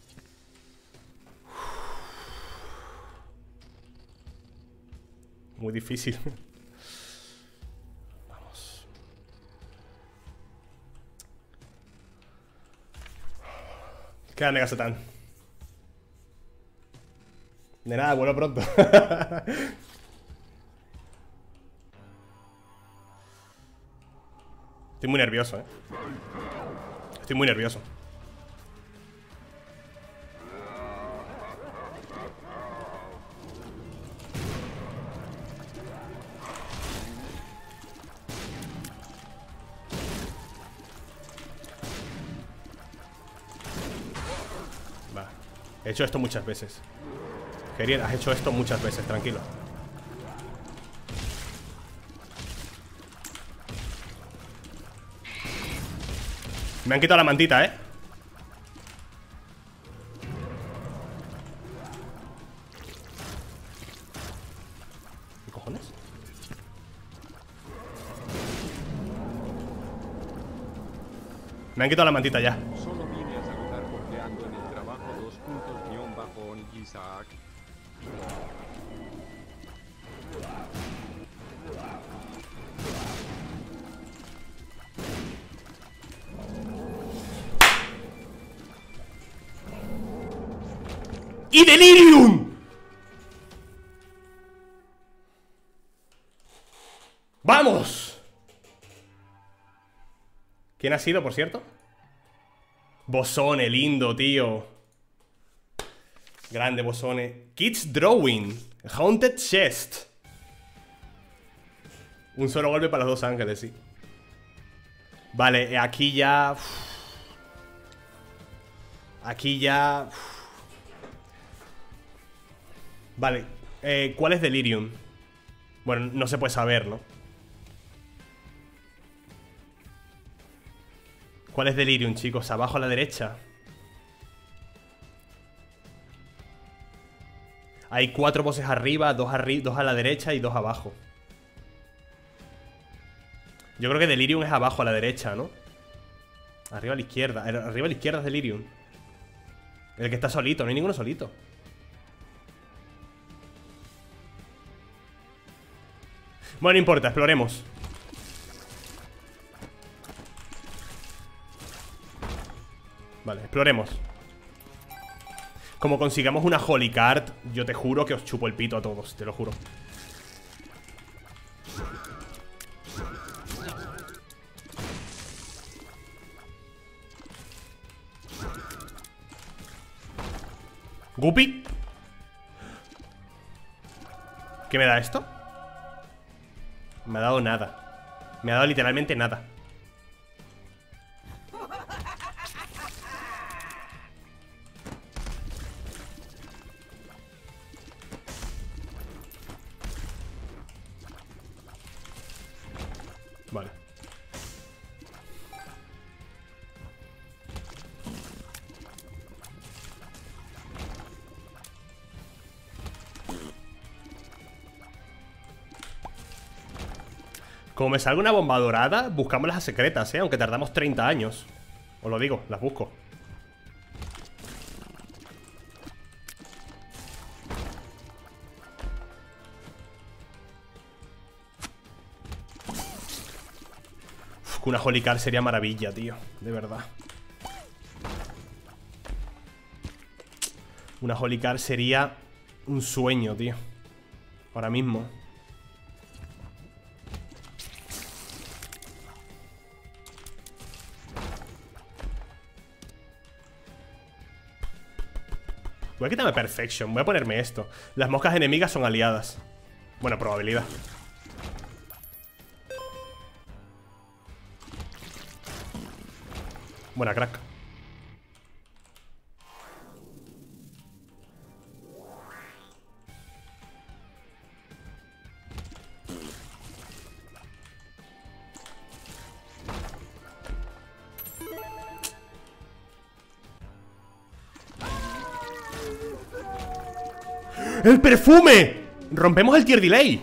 [SPEAKER 1] Muy difícil. Vamos. Queda Mega Satán. De nada, vuelvo pronto. Estoy muy nervioso, eh. Estoy muy nervioso. Va. He hecho esto muchas veces. Geriel, has hecho esto muchas veces, tranquilo. Me han quitado la mantita, ¿eh? ¿Qué cojones? Me han quitado la mantita ya.
[SPEAKER 2] Solo vine a saludar porque ando en el trabajo dos puntos guión bajo on Isaac.
[SPEAKER 1] ¡Y Delirium! ¡Vamos! ¿Quién ha sido, por cierto? Bosone, lindo, tío. Grande, Bosone. Kids Drawing. Haunted Chest. Un solo golpe para los dos ángeles, sí. Vale, aquí ya... Aquí ya... Vale, eh, ¿cuál es Delirium? Bueno, no se puede saber, ¿no? ¿Cuál es Delirium, chicos? Abajo a la derecha. Hay cuatro voces arriba, dos, arri dos a la derecha y dos abajo. Yo creo que Delirium es abajo a la derecha, ¿no? Arriba a la izquierda. Arriba a la izquierda es Delirium. El que está solito, no hay ninguno solito. Bueno, no importa, exploremos. Vale, exploremos. Como consigamos una Holy Card, yo te juro que os chupo el pito a todos, te lo juro. Guppy. ¿Qué me da esto? Me ha dado nada. Me ha dado literalmente nada. Vale. Como me salga una bomba dorada, buscamos las secretas, ¿eh? Aunque tardamos treinta años. Os lo digo, las busco. Uf, una Holy Card sería maravilla, tío. De verdad. Una Holy Card sería un sueño, tío. Ahora mismo. Voy a quitarme Perfection, voy a ponerme esto. Las moscas enemigas son aliadas. Buena probabilidad. Buena crack. ¡El perfume! Rompemos el tier delay.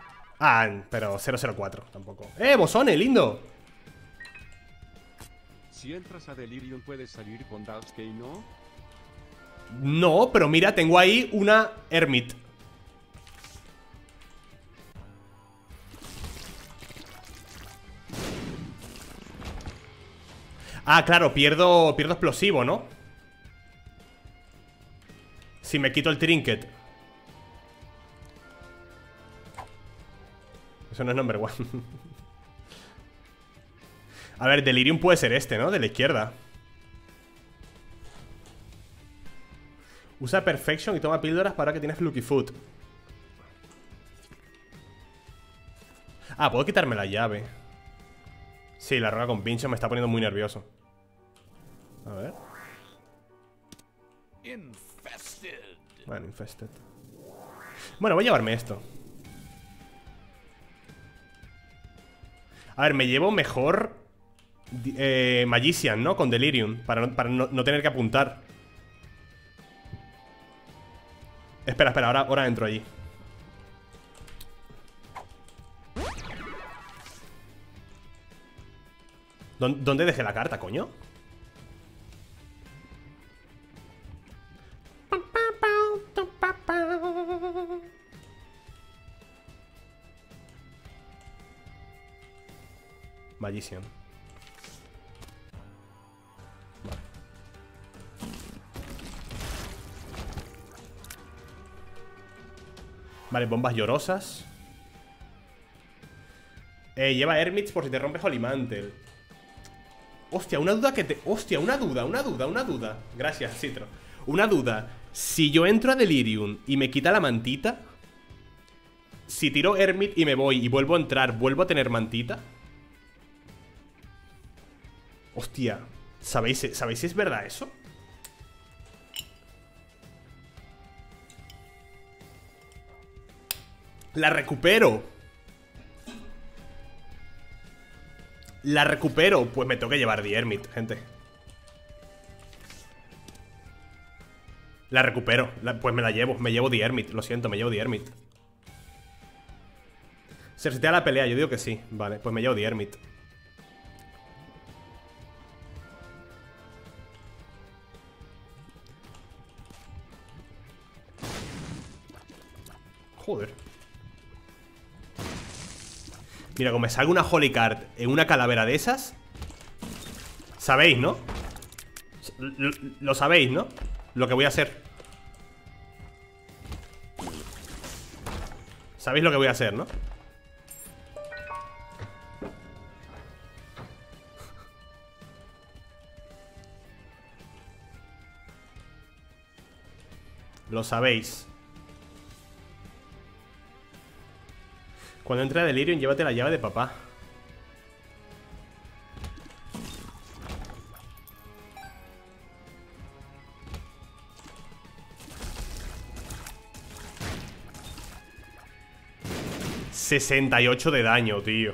[SPEAKER 1] Ah, pero cero cero cuatro tampoco. ¡Eh, Bosone, lindo!
[SPEAKER 2] Si entras a Delirium puedes salir con Dusky, ¿no?
[SPEAKER 1] No, pero mira, tengo ahí una Hermit. Ah, claro, pierdo, pierdo explosivo, ¿no? Si me quito el trinket. Eso no es number one. A ver, Delirium puede ser este, ¿no? De la izquierda. Usa Perfection y toma píldoras para que tienes Fluky Foot. Ah, puedo quitarme la llave. Sí, la roca con pincho me está poniendo muy nervioso. A ver.
[SPEAKER 3] Infested.
[SPEAKER 1] Bueno, infested. Bueno, voy a llevarme esto. A ver, me llevo mejor eh, Magician, ¿no? Con Delirium. Para, no, para no, no tener que apuntar. Espera, espera, ahora, ahora entro allí. ¿Dónde dejé la carta, coño? Magician. Vale. Vale, bombas llorosas. Eh, lleva Hermits por si te rompes Holy Mantle. Hostia, una duda que te... Hostia, una duda, una duda, una duda. Gracias, Citro. Una duda. Si yo entro a Delirium y me quita la mantita, si tiro Hermit y me voy y vuelvo a entrar, ¿vuelvo a tener mantita? Hostia, ¿sabéis, ¿sabéis si es verdad eso? La recupero. La recupero. Pues me tengo que llevar The Hermit, gente. La recupero, la, pues me la llevo. Me llevo The Hermit, lo siento, me llevo The Hermit. Se resetea la pelea, yo digo que sí. Vale, pues me llevo The Hermit. Joder. Mira, como me salga una Holy Card en una calavera de esas. Sabéis, ¿no? Lo, lo sabéis, ¿no? Lo que voy a hacer. Sabéis lo que voy a hacer, ¿no? Lo sabéis. Cuando entre a Delirium, llévate la llave de papá. sesenta y ocho de daño, tío.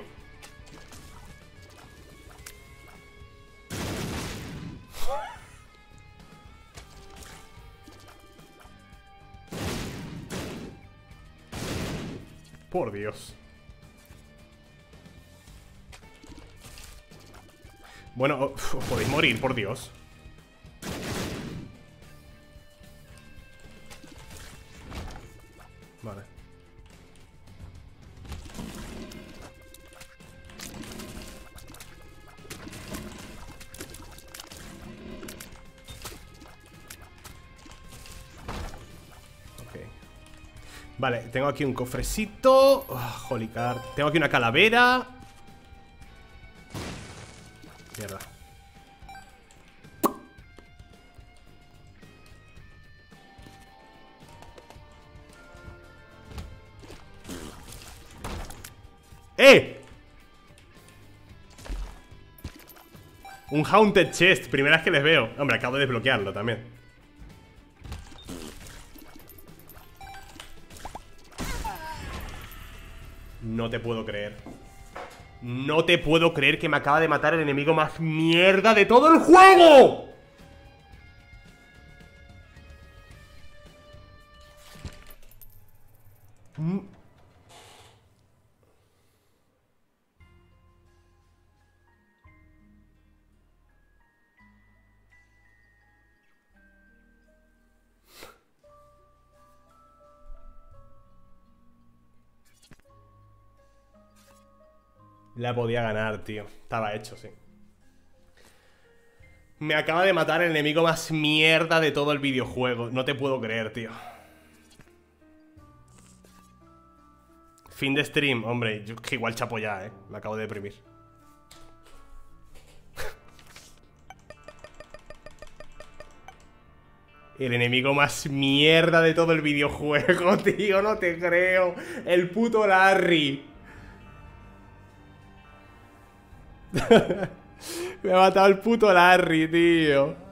[SPEAKER 1] Por Dios. Bueno, os podéis morir, por Dios. Vale. Ok. Vale, tengo aquí un cofrecito. Oh, Holy Card. Tengo aquí una calavera. Mierda. ¡Eh! Un Haunted Chest, primera vez que les veo. Hombre, acabo de desbloquearlo también. No te puedo creer. No te puedo creer que me acaba de matar el enemigo más mierda de todo el juego. Mm. La podía ganar, tío. Estaba hecho, sí. Me acaba de matar el enemigo más mierda de todo el videojuego. No te puedo creer, tío. Fin de stream. Hombre, yo que igual chapo ya, eh. Me acabo de deprimir. El enemigo más mierda de todo el videojuego, tío. No te creo. El puto Larry. Me ha matado el puto Larry, tío.